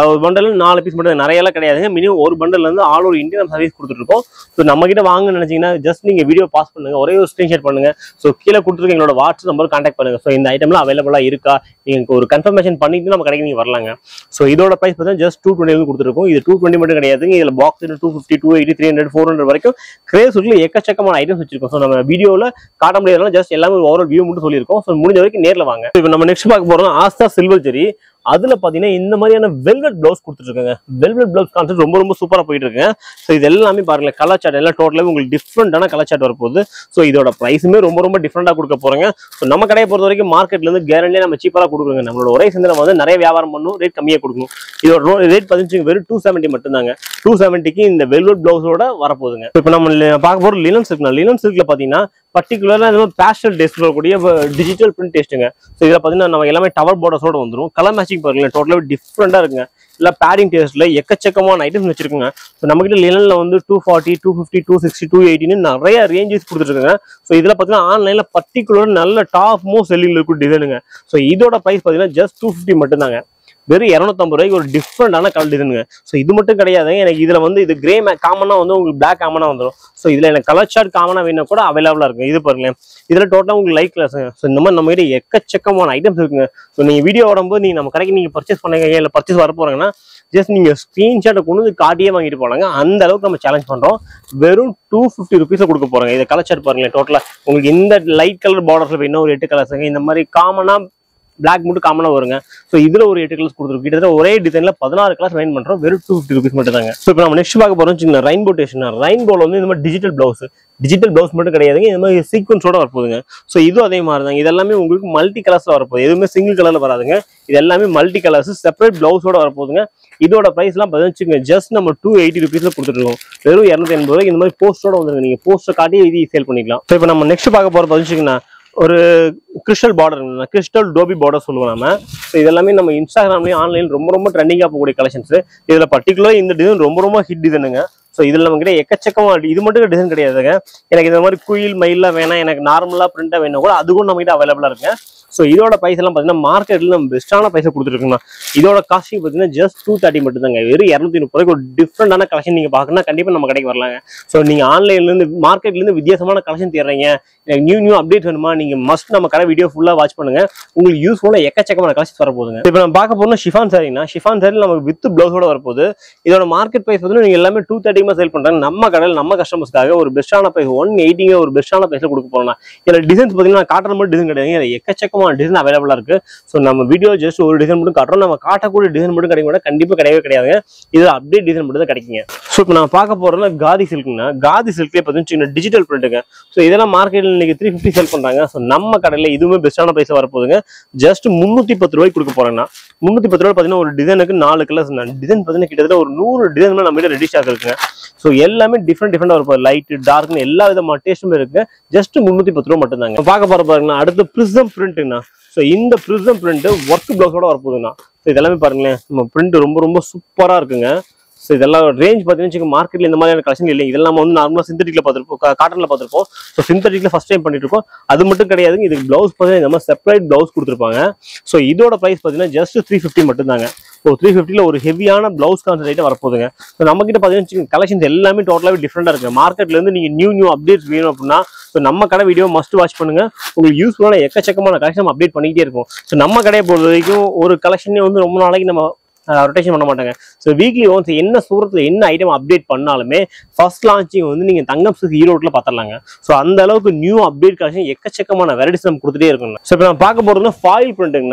4 பீஸ் மட்டும், நிறைய எல்லாம் கிடையாதுங்க. மினிமம் ஒரு பண்டல் வந்து ஆல் ஓவர் இந்தியா நம்ம சர்வீஸ் கொடுத்துட்டு இருக்கோம். ஸோ நம்ம கிட்ட வாங்க நினைச்சீங்கன்னா ஜஸ்ட் நீங்க வீடியோ பாஸ் பண்ணுங்க, ஒரே ஒரு ஸ்கிரீன்ஷாட் பண்ணுங்க. ஸோ கீழே கொடுத்துருக்க எங்களோட வாட்ஸ்அப் நம்பர் கான்டாக்ட் பண்ணுங்க. ஸோ இந்த ஐட்டம்லாம் அவைலபிளா இருக்கா நீங்க ஒரு கன்ஃபர்மேஷன் பண்ணிட்டு நம்ம கடைக்கு நீங்க வரலாங்க. ஸோ இதோட பிரைஸ் பார்த்தீங்கன்னா ஜஸ்ட் 220 கொடுத்துருக்கோம். இது 220 மட்டும் கிடையாதுங்க. இதுல பாக்ஸ் 250, 280, 300, 400 வரைக்கும் கிரேப் சில்க்ல எக்கச்சக்கமான ஐட்டம்ஸ் வச்சிருக்கோம். ஸோ நம்ம வீடியோல காட்ட முடியாதனால ஜஸ்ட் எல்லாமே ஓவரால் வியூ மட்டும் சொல்லியிருக்கோம். ஸோ முடிஞ்ச வரைக்கும் நேரில் வாங்க. இப்போ நம்ம நெக்ஸ்ட் பார்க்க போறோம் ஆஸ்தா சில்வர் ஜெரி. அதுல பாத்தீங்கன்னா இந்த மாதிரியான வெல்வெட் பிளவுஸ் கொடுத்துருக்காங்க. வெல்வெட் பிளவுஸ் கான்செப்ட் ரொம்ப ரொம்ப சூப்பரா போயிட்டு இருக்குங்க. ஸோ இது எல்லாமே பாருங்க கலர் சார்ட் எல்லாம் டோட்டலாவே உங்களுக்கு டிஃப்ரெண்டான கலர் சார்ட் வரப்போகுது. ஸோ இதோட பிரைஸுமே ரொம்ப ரொம்ப டிஃப்ரெண்டா கொடுக்க போறாங்க. ஸோ நம்ம கடையை பொறுத்த வரைக்கும் மார்க்கெட்ல இருந்து கேரண்டியா நம்ம சீப்பரா கொடுக்குறோங்க. நம்மளோட ஒரே சேர்ந்து நம்ம வந்து நிறைய வியாபாரம் பண்ணணும், ரேட் கம்மியா கொடுக்கணும். இதோட ரேட் பதினஞ்சு வெறும் 270 மட்டும் தாங்க. 270க்கு இந்த வெல்வெட் பிளவுஸோட வரப்போகுதுங்க. இப்போ நம்ம பார்க்க போற லினன் சில்க்னா, லினன் சில்க்ல பாத்தீங்கன்னா பர்டிகுலரா இந்த பேஸ்டல் டேஸ்ட் வரக்கூடிய டிஜிட்டல் பிரிண்ட் டேஸ்ட்டுங்க. ஸோ இதில் பார்த்தீங்கன்னா நம்ம எல்லாமே டவர் பார்டர்ஸோட வந்துடும். கலர் மேட்சிங் பாருங்களேன், டோட்டலாக டிஃப்ரெண்டாக இருக்குங்க. இல்லை பேடிங் டேஸ்ட்ல எக்கச்சக்கமான ஐட்டம்ஸ் வச்சிருக்குங்க. ஸோ நம்மகிட்ட லினன்ல வந்து 240, 250, 260, 280 நிறைய ரேஞ்சஸ் கொடுத்துருக்காங்க. ஸோ இதில் பார்த்தீங்கன்னா ஆன்லைன்ல பர்டிகுலர் நல்ல டாப் மோஸ்ட் செல்லிங் இருக்கும் டிசைனுங்க. ஸோ இதோட பிரைஸ் பார்த்தீங்கன்னா ஜஸ்ட் 250 மட்டும் தாங்க. வெறும் 250 ரூபாய்க்கு ஒரு டிஃப்ரெண்டான கலர் டிசைனுங்க. ஸோ இது மட்டும் கிடையாதுங்க. எனக்கு இதுல வந்து இது கிரே காமனா வந்து உங்களுக்கு பிளாக் காமனா வந்துடும். ஸோ இதுல எனக்கு கலர் சார்ட் காமனா வேணும் கூட அவைலபிளா இருக்கு. இது பாருங்களேன், இதுல டோட்டலா உங்களுக்கு லைட் கலர்ஸுங்க. ஸோ இந்த மாதிரி நம்ம கிட்ட எக்கச்சக்கமான ஐட்டம்ஸ் இருக்குங்க. ஸோ நீங்க வீடியோ வரும்போது நீங்க நம்ம கடைக்கு நீங்க பர்ச்சேஸ் பண்ணுங்க, இல்லை பர்ச்சேஸ் வர போறாங்கன்னா ஜஸ்ட் நீங்க ஸ்கிரீன்ஷாட்டை கொண்டு வந்து காட்டியே வாங்கிட்டு போனாங்க. அந்த அளவுக்கு நம்ம சேலஞ்ச் பண்றோம். வெறும் 250 ருபீஸ் கொடுக்க போறாங்க. இதை கலர் சார்ட் பாருங்களேன், டோட்டலா உங்களுக்கு இந்த லைட் கலர் பார்டர்ஸ்ல வேணும் ஒரு 8 கலர்ஸுங்க. இந்த மாதிரி காமனா பிளாக் மட்டும் காமனா வருங்க. ஸோ இதுல ஒரு 8 கலர்ஸ் கொடுத்துருக்கு. கிட்டத்தட்ட ஒரே டிசைன்ல 16 கலர்ஸ் மெயின் பண்றோம். வெறும் 250 ருபீஸ் மட்டும் தாங்க. ஸோ இப்போ நம்ம நெக்ஸ்ட் பார்க்க போறோம் ரெயின்போ டேஷன். ரெயின்போல வந்து இந்த மாதிரி டிஜிட்டல் பிளவுஸ் மட்டும் கிடையாதுங்க. இந்த மாதிரி சீக்வன்ஸோட வரப்போகுதுங்க. ஸோ இதுவும் அதே மாதிரி தாங்க. இதெல்லாமே உங்களுக்கு மல்டி கலர்ஸ்ல வரப்போகுது. எதுவுமே சிங்கிள் கலர்ல வராதுங்க. இது எல்லாமே மல்டி கலர்ஸ் செப்பரேட் பிளவுஸோட வரப்போகுதுங்க. இதோட பிரைஸ் எல்லாம் பதினச்சுங்க ஜஸ்ட் நம்ம 280 ருபீஸ்ல கொடுத்துருக்கோம். வெறும் 280 ரூபாய்க்கு இந்த மாதிரி போஸ்டோட வந்துருங்க. நீங்க போஸ்டர் காட்டி இது சேல் பண்ணிக்கலாம். ஸோ இப்போ நம்ம நெக்ஸ்ட் பார்க்க போற பதினச்சுங்கன்னா ஒரு crystal border, crystal dobby border சொல்லுவோம் நம்ம. ஸோ இதெல்லாமே நம்ம இன்ஸ்டாகிராம்லயும் ஆன்லைன் ரொம்ப ரொம்ப ட்ரெண்டிங்கா போகக்கூடிய கலெக்ஷன்ஸ். இதுல பர்டிகுலர் இந்த டிசைன் ரொம்ப ரொம்ப ஹிட் டிசைனுங்க. ஸோ இதுல நம்ம கிட்ட எக்கச்சக்கமா இது மட்டும் டிசைன் கிடையாதுங்க. எனக்கு இந்த மாதிரி குயில் மயிலாம் வேணாம், எனக்கு நார்மலா பிரிண்டா வேணும் கூட அது கூட நம்ம கிட்ட அவைலபிளா இருக்குங்க. ஸோ இதோட பிரைஸ் எல்லாம் பார்த்தீங்கன்னா மார்க்கெட்ல நம்ம பெஸ்ட்டான பைசா கொடுத்துருக்குங்க. இதோட காஸ்டிங் பார்த்தீங்கன்னா ஜஸ்ட் 230 மட்டும் தாங்க. வெறும் 230 ரூபாய்க்கு ஒரு டிஃப்ரெண்டான கலெக்ஷன் நீங்க பார்க்கணும்னா கண்டிப்பா நம்ம கடைக்கு வரலாங்க. ஸோ நீங்க ஆன்லைன்ல இருந்து மார்க்கெட்ல இருந்து வித்தியாசமான கலெக்ஷன் தேடுறீங்க, எனக்கு நியூ அப்டேட் வேணுமா, நீங்க மஸ்ட் நம்ம கடை வீடியோ ஃபுல்லா வாட்ச் பண்ணுங்க. உங்களுக்கு யூஸ்ஃபுல்லா எக்கச்சக்கமான கலெக்ஷன் வர போகுதுங்க. இப்போ நம்ம பார்க்க போறோம் ஷிஃபான் சாரினா, ஷிஃபான் சாரி நமக்கு வித் பிளவுஸோட வரப்போகுது. இதோட மார்க்கெட் பிரைஸ் வந்து நீங்க எல்லாமே 230 சேல் பண்றாங்க. நம்ம கடையில் நம்ம கஸ்டமர்ஸ்க்காக ஒரு பெஸ்டான பிரைஸ் 180 ஒரு பெஸ்டான பிரைஸ்ல கொடுக்க போறோம்னா இதுல டிசைன்ஸ் பார்த்தீங்கன்னா காட்டுற மாதிரி டிசைன் கிடையாது. எக்கச்சக்கமான டிசைன் அவைலபிளா இருக்கு. ஸோ நம்ம வீடியோ ஜஸ்ட் ஒரு டிசைன் மட்டும் காட்டுறோம். நம்ம காட்டக்கூடிய டிசைன் மட்டும் கிடைக்கும் கண்டிப்பா கிடையவே கிடையாதுங்க. இதுல அப்டேட் டிசைன் மட்டும் தான் கிடைக்குங்க. ஸோ இப்போ நம்ம பார்க்க போறோம்னா காதி சில்க்னா, காதி சில்க்லேயே பார்த்தீங்கன்னா டிஜிட்டல் பிரிண்ட்டுங்க. ஸோ இதெல்லாம் மார்க்கெட்ல இன்னைக்கு 350 சேல் பண்றாங்க. ஸோ நம்ம கடையில் இதுவுமே பெஸ்டான பிரைஸ் வரப்போகுதுங்க. ஜஸ்ட் 310 ரூபாய்க்கு கொடுக்க போறேன்னா 310 ரூபாய் பார்த்தீங்கன்னா ஒரு டிசைனுக்கு 4 கலர்ஸ். டிசைன் பார்த்தீங்கன்னா கிட்டத்தட்ட ஒரு 100 டிசைன் நம்ம கிட்ட ரெடி ஸ்டாக் இருக்குங்க. ஸோ எல்லாமே டிஃப்ரெண்டா இருக்கும். லைட் டார்க்னு எல்லா விதமான டேஸ்ட்டுமே இருக்கு. ஜஸ்ட் 310 ரூபாய் மட்டும் தாங்க. பார்க்க போற பாருங்கன்னா அடுத்து பிரிசம் பிரிண்ட்னா, ஸோ இந்த பிரிசம் பிரிண்ட் ஒர்க் பிளவுஸோட வரப்போகுதுண்ணா. ஸோ இதெல்லாமே பாருங்களேன், நம்ம பிரிண்ட் ரொம்ப ரொம்ப சூப்பரா இருக்குங்க. ஸோ இதெல்லாம் ரேஞ்ச் பார்த்தீங்கன்னா மார்க்கெட்ல இந்த மாதிரியான கலெக்ஷன் இல்லை. இதெல்லாம் நம்ம வந்து நார்மலாக சிந்தட்டிக்ல பார்த்துருப்போம், காட்டன்ல பார்த்துருப்போம். ஸோ சிந்தட்டிக்ல ஃபர்ஸ்ட் டைம் பண்ணிட்டு இருக்கோம். அது மட்டும் கிடையாதுங்க, இதுக்கு பிளவுஸ் பார்த்தீங்கன்னா இந்த மாதிரி செப்பரேட் பிளவுஸ் கொடுத்துருப்பாங்க. ஸோ இதோட பிரைஸ் பார்த்தீங்கன்னா ஜஸ்ட் 350 மட்டும் தாங்க. ஸோ 350ல ஒரு ஹெவியான பிளவுஸ் கான்சென்ட்ரேட் வரப்போகுதுங்க. ஸோ நம்ம கிட்ட பார்த்தீங்கன்னா கலெக்ஷன்ஸ் எல்லாமே டோட்டலாகவே டிஃப்ரெண்டா இருக்கு. மார்க்கெட்ல இருந்து நீங்க நியூ அப்டேட்ஸ் வேணும் அப்படின்னா ஸோ நம்ம கடை வீடியோ மஸ்ட் வாட்ச் பண்ணுங்க. உங்களுக்கு யூஸ்ஃபுல்லான எக்கச்சக்கமான கலெக்ஷன் நம்ம அப்டேட் பண்ணிக்கிட்டே இருக்கும். ஸோ நம்ம கடையை பொறுத்த வரைக்கும் ஒரு கலெக்ஷனே வந்து ரொம்ப நாளைக்கு நம்ம ரொட்டேஷன் பண்ண மாட்டாங்க. ஸோ வீக்லி ஒன்ஸ் என்ன சூரத்தில் என்ன ஐட்டம் அப்டேட் பண்ணாலுமே ஃபர்ஸ்ட் லான்ச்சிங் வந்து நீங்க தங்கம் சில்க் ஈரோட்ல பார்த்துடலாங்க. ஸோ அந்த அளவுக்கு நியூ அப்டேட் கலெக்ஷன் எக்கச்சக்கமான வெரைட்டிஸ் நம்ம கொடுத்துட்டே இருக்குங்க. ஸோ இப்போ நம்ம பார்க்க போறதுன்னா ஃபாயில் பிரிண்ட்டுங்கண்ணா. ஸோ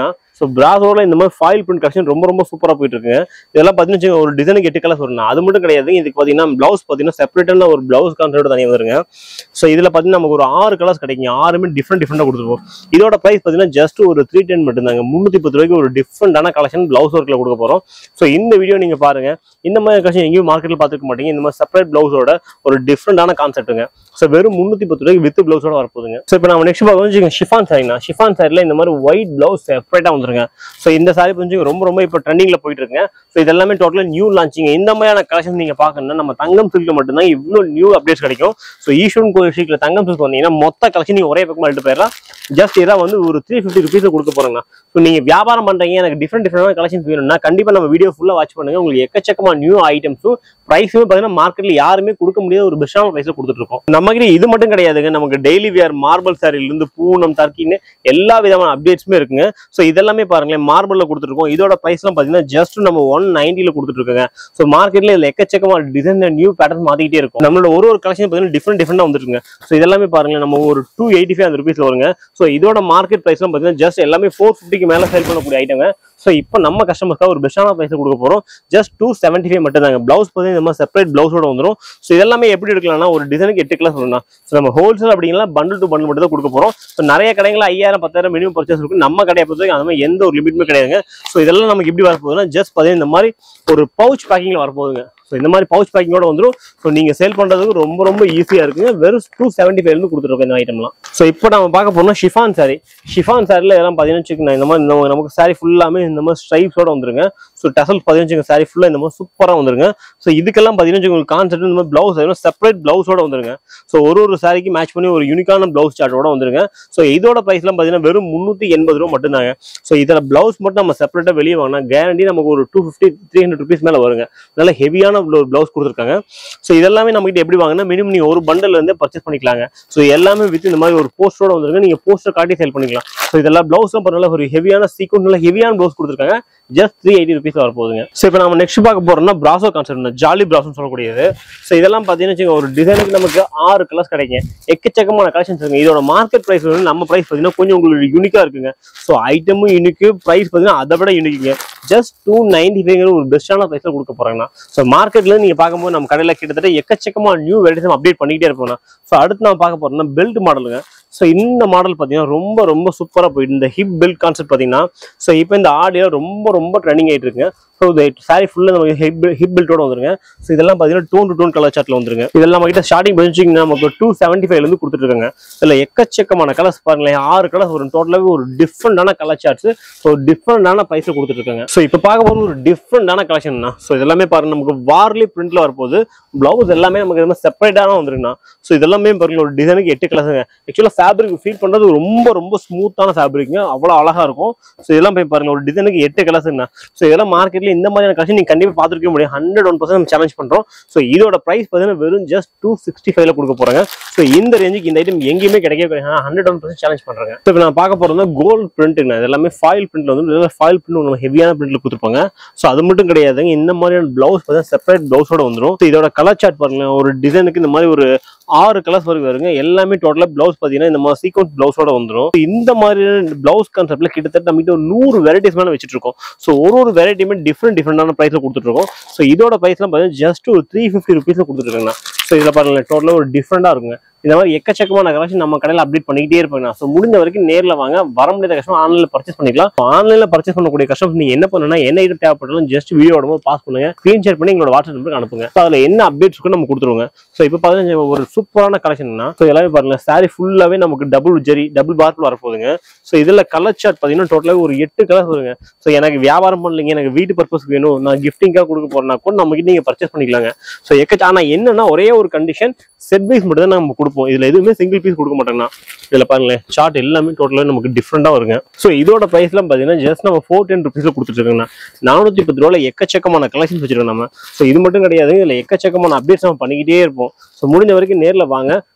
ஸோ பிராசோல இந்த மாதிரி ஃபாயில் பிரிண்ட் கலெக்ஷன் ரொம்ப ரொம்ப சூப்பராக போயிட்டு இருக்குங்க. இதெல்லாம் பார்த்தீங்கன்னா ஒரு டிசைனுக்கு 8 கலர்ஸ் வரும். அது மட்டும் கிடையாது, இதுக்கு பார்த்தீங்கன்னா பிளவுஸ் பார்த்தீங்கன்னா செப்பரேட்டான ஒரு பிளவுஸ் கான்செப்ட் தனியாக வந்துருங்க. ஸோ இதில் பார்த்தீங்கன்னா நமக்கு ஒரு 6 கலர்ஸ் கிடைக்கும். 6மே டிஃப்ரெண்டாக கொடுத்துருவோம். இதோட ப்ரைஸ் பார்த்தீங்கன்னா ஜஸ்ட் ஒரு 310 மட்டும்தாங்க. 310 ரூபாய்க்கு ஒரு டிஃப்ரெண்டான கலெக்ஷன் பிளவுஸ் ஒர்க்கில் கொடுக்க போகிறோம். ஸோ இந்த வீடியோ நீங்கள் பாருங்க. இந்த மாதிரி கலெக்ஷன் எங்கேயும் மார்க்கெட்டில் பார்த்துக்க மாட்டீங்க. இந்த மாதிரி செப்பரேட் பிளவுஸோட ஒரு டிஃப்ரெண்டான கான்செப்ட்டுங்க. ஸோ வெறும் 310 ரூபாய்க்கு வித் பிளவுஸோட வரப்போகுதுங்க. ஸோ இப்போ நம்ம நெக்ஸ்ட் பார்க்க ஷிஃபான் சாரினா, ஷிஃபான் சாரியில் இந்த மாதிரி ஒயிட் பிளவுஸ் செப்பரேட்டாக வந்துருங்க. ஸோ இந்த சாரி கொஞ்சம் ரொம்ப இப்போ ட்ரெண்டிங்ல போயிட்டு இருக்குங்க. ஸோ இதெல்லாமே டோட்டலாக நியூ லான்ச்சிங். இந்த மாதிரியான கலெக்ஷன் நீங்க பார்க்கணும்னா நம்ம தங்கம் சில்க்ல மட்டும்தான் இவ்வளோ நியூ அப்டேட்ஸ் கிடைக்கும். ஸோ ஈஸ்வரன் கோயில் ஸ்ட்ரீட்ல தங்கம் சில்க் வந்தீங்கன்னா மொத்த கலெக்ஷன் நீங்க ஒரே பக்கமா எடுத்து போயிடலாம். ஜஸ்ட் இதான் வந்து ஒரு 350 ருபீஸ் கொடுக்க போறாங்க. ஸோ நீங்க வியாபாரம் பண்றீங்க, எனக்கு டிஃப்ரெண்டான கலெக்ஷன் வேணும்னா கண்டிப்பா நம்ம வீடியோ ஃபுல்லா வாட்ச் பண்ணுங்க. உங்களுக்கு எக்கச்சக்கமா நியூ ஐட்டம்ஸும் பிரைஸுமே பார்த்தீங்கன்னா மார்க்கெட்ல யாருமே கொடுக்க முடியாத ஒரு பெஸ்டான பிரைஸ்ல கொடுத்துட்டு இருக்கோம். நம்ம கிட்ட இது மட்டும் கிடையாதுங்க, நமக்கு டெய்லி வியர் மார்பிள் சாரில இருந்து பூனம் தர்க்கின்னு எல்லா விதமான அப்டேட்ஸுமே இருக்குங்க. ஸோ இதெல்லாமே பாருங்களேன் மார்பிள்ல கொடுத்துருக்கோம். இதோட பிரைஸ்லாம் பார்த்தீங்கன்னா ஜஸ்ட் நம்ம 190ல கொடுத்துட்டு இருக்கோங்க. ஸோ மார்க்கெட்ல இதுல எக்கச்சக்கமா டிசைன் நியூ பேட்டர்ன் மாத்திக்கிட்டே இருக்கும். நம்மளோட ஒரு கலெக்ஷன் பார்த்தீங்கன்னா டிஃப்ரெண்டா வந்துருக்குங்க. ஸோ இதெல்லாமே பாருங்க நம்ம ஒரு 285 ருபீஸ்ல வருங்க. ஸோ இதோட மார்க்கெட் பிரைஸ்லாம் பார்த்தீங்கன்னா ஜஸ்ட் எல்லாமே 450க்கு மேல சேல் பண்ணக்கூடிய ஐட்டங்க. ஸோ இப்போ நம்ம கஸ்டமர்ஸ்க்காக ஒரு பெஸ்டான பிரைஸ் கொடுக்க போறோம். ஜஸ்ட் 275 மட்டும் தாங்க. பிளவுஸ் பார்த்தீங்கன்னா இந்த மாதிரி செப்பரேட் பிளவுஸோட வந்துடும். ஸோ இதெல்லாமே எப்படி எடுக்கலாம்னா ஒரு டிசைனுக்கு 8 கிளாஸ் வரும். ஸோ நம்ம ஹோல்சேல் அப்படிங்களா பண்டில் டு பண்டில் மட்டும் தான் கொடுக்க போறோம். ஸோ நிறைய கடைகள் 5000 10,000 மினிமம் பர்ச்சேஸ் இருக்கு. நம்ம கடையை பொறுத்தவரைக்கும் அந்த மாதிரி எந்த ஒரு லிமிட்டுமே கிடையாதுங்க. ஸோ இதெல்லாம் நமக்கு எப்படி வரப்போகுதுன்னா ஜஸ்ட் பார்த்தீங்கன்னா இந்த மாதிரி ஒரு பவுச் பேக்கிங்ல வரப்போகுதுங்க. ஸோ இந்த மாதிரி பவுச் பேக்கிங்கோட வந்துடும். ஸோ நீங்க சேல் பண்றதுக்கு ரொம்ப ஈஸியா இருக்குங்க. வெறும் 275 கொடுத்துருக்கோம் இந்த ஐட்டம்லாம். ஸோ இப்போ நம்ம பார்க்க போறோம்னா ஷிஃபான் சாரி. ஷிஃபான் சாரில இதெல்லாம் பார்த்தீங்கன்னா இந்த மாதிரி நமக்கு சாரி ஃபுல்லாமே இந்த மாதிரி ஸ்ட்ரைப்ஸோட வந்துருங்க. ஸோ டசல் பார்த்தீங்கன்னா சாரி ஃபுல்லா இந்த மாதிரி சூப்பரா வந்துருங்க. ஸோ இதுக்கெல்லாம் பார்த்தீங்கன்னா உங்களுக்கு கான்செப்ட் இந்த மாதிரி பிளவுஸ் செப்பரேட் பிளவுஸோட வந்துருங்க. ஸோ ஒரு சாரிக்கு மேட்ச் பண்ணி ஒரு யூனிக்கான பிளவுஸ் சார்ட்டோட வந்துருங்க. ஸோ இதோட பிரைஸ்லாம் பார்த்தீங்கன்னா வெறும் 380 ரூபா மட்டும்தாங்க. ஸோ இதில் பிளவுஸ் மட்டும் நம்ம செப்பரேட்டா வெளியே வாங்கினா கேரண்டி நமக்கு ஒரு 250-300 ருபீஸ் மேல வருங்க. நல்ல ஹெவியான ஒரு பிளவுஸ் கொடுத்துருக்காங்க. ஸோ இதெல்லாமே நம்ம கிட்ட எப்படி வாங்கினா மினிமம் நீங்க ஒரு பண்டல் இருந்து பர்ச்சேஸ் பண்ணிக்கலாங்க. ஸோ எல்லாமே வித் இந்த மாதிரி ஒரு போஸ்டரோட வந்துருங்க. நீங்க போஸ்டர் காட்டி சேல் பண்ணிக்கலாம். ஸோ இதெல்லாம் பிளவுஸ் பண்ணல ஒரு ஹெவியான சீக்வன்ஸ் நல்ல ஹெவியான பிளவுஸ் கொடுத்துருக்காங்க. Just 380 rupees வரப்போகுதுங்க. ஸோ இப்போ நம்ம நெக்ஸ்ட் பார்க்க போறோம்னா பிராசோ கான்செப்ட், ஜாலி பிராசோன்னு சொல்லக்கூடியது. ஸோ இதெல்லாம் பார்த்தீங்கன்னா ஒரு டிசைனுக்கு நமக்கு 6 கலர்ஸ் கிடைக்கும். எக்கச்சக்கமான கலெக்ஷன்ஸ் இருக்கு. இதோட மார்க்கெட் பிரைஸ் வந்து நம்ம பிரைஸ் பார்த்தீங்கன்னா கொஞ்சம் உங்களுக்கு யூனிக்கா இருக்குங்க. ஸோ ஐட்டமும் யூனிக்கு, பிரைஸ் பார்த்தீங்கன்னா அதை விட யூனிக்குங்க. ஜஸ்ட் 295 ஒரு பெஸ்டான பிரைஸ்ல கொடுக்க போறாங்கன்னா. ஸோ மார்க்கெட்ல நீங்க பார்க்கும்போது நம்ம கடையில கிட்டத்தட்ட எக்கச்சக்கமா நியூ வெரைட்டிஸ் அப்டேட் பண்ணிக்கிட்டே இருப்போம். ஸோ அடுத்து நம்ம பார்க்க போறோம்னா பெல்ட் மாடலுங்க. ஸோ இந்த மாடல் பார்த்தீங்கன்னா ரொம்ப சூப்பரா போயிட்டு இந்த ஹிப் பெல்ட் கான்செப்ட் பார்த்தீங்கன்னா ஸோ இப்போ இந்த ஆடியோ ரொம்ப ட்ரெண்டிங் ஆயிட்டு இருக்குங்க. ஸோ சாரி ஃபுல்லா நம்ம ஹிப் பெல்ட்டோட வந்துருங்க. ஸோ இதெல்லாம் பார்த்தீங்கன்னா டோன் டு டோன் கலர் சார்ட்ல வந்துருங்க. இதெல்லாம் நம்ம கிட்ட ஸ்டார்டிங் பதிச்சுங்கன்னா நமக்கு 275 இருந்து கொடுத்துட்டு இருக்காங்க. இதுல எக்கச்சக்கமான கலர்ஸ் பாருங்களேன், 6 கலர்ஸ் வரும். டோட்டலாவே ஒரு டிஃப்ரெண்டான கலர் சார்ட்ஸ், ஸோ டிஃப்ரெண்டான பிரைஸ்ல கொடுத்துட்டு இருக்காங்க. ஸோ இப்போ பார்க்க போறது ஒரு டிஃப்ரெண்டான கலெக்ஷன் தான். ஸோ இதெல்லாமே பாருங்க நமக்கு வார்லி பிரிண்ட்ல வரப்போகுது. பிளவுஸ் எல்லாமே நமக்கு செப்பரேட்டான வந்துருக்குண்ணா. ஸோ இதெல்லாமே பாருங்க ஒரு டிசைனுக்கு 8 கலர்ஸுங்க. ஆக்சுவலா ஃபேப்ரிக் ஃபீல் பண்றது ரொம்ப ஸ்மூத்தான ஃபேப்ரிக்ங்க, அவ்வளவு அழகா இருக்கும். ஸோ இதெல்லாம் போய் பாருங்க ஒரு டிசைனுக்கு 8 கலர்ஸ்னா. ஸோ இதெல்லாம் மார்க்கெட்ல இந்த மாதிரியான கலெக்ஷன் நீங்க கண்டிப்பா பார்த்துருக்க முடியும். 101% நம்ம சேலஞ்ச் பண்றோம். ஸோ இதோட பிரைஸ் பார்த்தீங்கன்னா வெறும் ஜஸ்ட் 265 கொடுக்க போறாங்க. ஸோ இந்த ரேஞ்சுக்கு இந்த ஐட்டம் எங்கேயுமே கிடைக்கவே 101% சேலஞ்ச் பண்றாங்க. ஸோ இப்போ நான் பார்க்க போறது கோல்ட் பிரிண்ட்ங்க. இது எல்லாமே ஃபாயில் பிரிண்ட்ல வந்து ஃபாயில் பிரிண்ட் ஹெவியான பிரிண்ட்ல கொடுத்துருப்பாங்க. ஸோ அது மட்டும் கிடையாதுங்க, இந்த மாதிரியான பிளவுஸ் பார்த்தீங்கன்னா செப்பரேட் பிளவுஸோட வந்துடும். ஸோ இதோட கலர் சார்ட் பாருங்க, ஒரு டிசைனுக்கு இந்த மாதிரி ஒரு 6 கலர்ஸ் வரைக்கும் வருங்க. எல்லாமே டோட்டலா பிளவுஸ் பாத்தீங்கன்னா இந்த மாதிரி சீக்வன்ஸ் பிளவுஸோட வந்துடும். இந்த மாதிரி பிளவுஸ் கான்செப்ட்ல கிட்டத்தட்ட நம்ம ஒரு 100 வெரைட்டிஸ் மேல வச்சிட்டு இருக்கோம். ஸோ ஒரு வெரைட்டியுமே டிஃப்ரெண்டான பிரைஸ்ல கொடுத்துட்டு இருக்கோம். ஸோ இதோட பிரைஸ்லாம் பாத்தீங்கன்னா ஜஸ்ட் ஒரு 350 ருபீஸ்ல கொடுத்துட்டு இருக்காங்க. ஸோ இதுல பாருங்க டோட்டலா ஒரு டிஃப்ரெண்டா இருக்குங்க. இந்த மாதிரி எக்கச்சக்கமான கலெக்ஷன் நம்ம கடையில் அப்டேட் பண்ணிக்கிட்டே இருப்பாங்க. ஸோ முடிஞ்ச வரைக்கும் நேரில் வாங்க. வர முடியாத கஷ்டம் ஆன்லைன்ல பர்ச்சேஸ் பண்ணிக்கலாம். ஆன்லைன்ல பர்ச்சேஸ் பண்ணக்கூடிய கஷ்டம் நீங்க என்ன பண்ணணும்னா என்ன ஐட்டம் தேவைப்பட்டாலும் ஜஸ்ட் வீடியோட பாஸ் பண்ணுங்க, ஸ்கிரீன் ஷேர் பண்ணி எங்களோட வாட்ஸ்அப் நம்பருக்கு அனுப்புங்க. ஸோ அதுல என்ன அப்டேட்ஸ் இருக்கு நம்ம கொடுத்துருவோங்க. ஸோ இப்போ பார்த்தீங்கன்னா ஒரு சூப்பரான கலெக்ஷன்னா ஸோ எல்லாமே பாருங்க சாரி ஃபுல்லாவே நமக்கு டபுள் ஜெரி டபுள் பார்க்ல வரப்போகுதுங்க. ஸோ இதுல கலர் சார்ட் பார்த்தீங்கன்னா டோட்டலாக ஒரு 8 கலர்ஸ் வருங்க. ஸோ எனக்கு வியாபாரம் பண்ணலீங்க, எனக்கு வீட்டு பர்பஸ் வேணும், நான் கிஃப்டிங்காக கொடுக்க போறேன்னா கூட நம்ம கிட்ட நீங்க பர்ச்சேஸ் பண்ணிக்கலாங்க. ஸோ ஆனா என்னன்னா ஒரே ஒரு கண்டிஷன், செட் வைஸ் மட்டும் தான் நம்ம கொடுப்போம். இதுல எதுவுமே சிங்கிள் பீஸ் கொடுக்க மாட்டாங்கன்னா. இதுல பாருங்களேன் சார்ட் எல்லாமே டோட்டலா நமக்கு டிஃப்ரெண்டா வருங்க. ஸோ இதோட பிரைஸ் எல்லாம் பாத்தீங்கன்னா ஜஸ்ட் நம்ம 410 ருபீஸ்ல கொடுத்துட்டு இருக்கோம்னா 410 ரூபாயில எக்கச்சக்கமான கலெக்ஷன்ஸ் வச்சிருக்கோம் நம்ம. ஸோ இது மட்டும் கிடையாது, இதுல எக்கச்சக்கமான அப்டேட்ஸ் நம்ம பண்ணிக்கிட்டே இருப்போம். ஸோ முடிஞ்ச வரைக்கும் நேரில் வாங்க.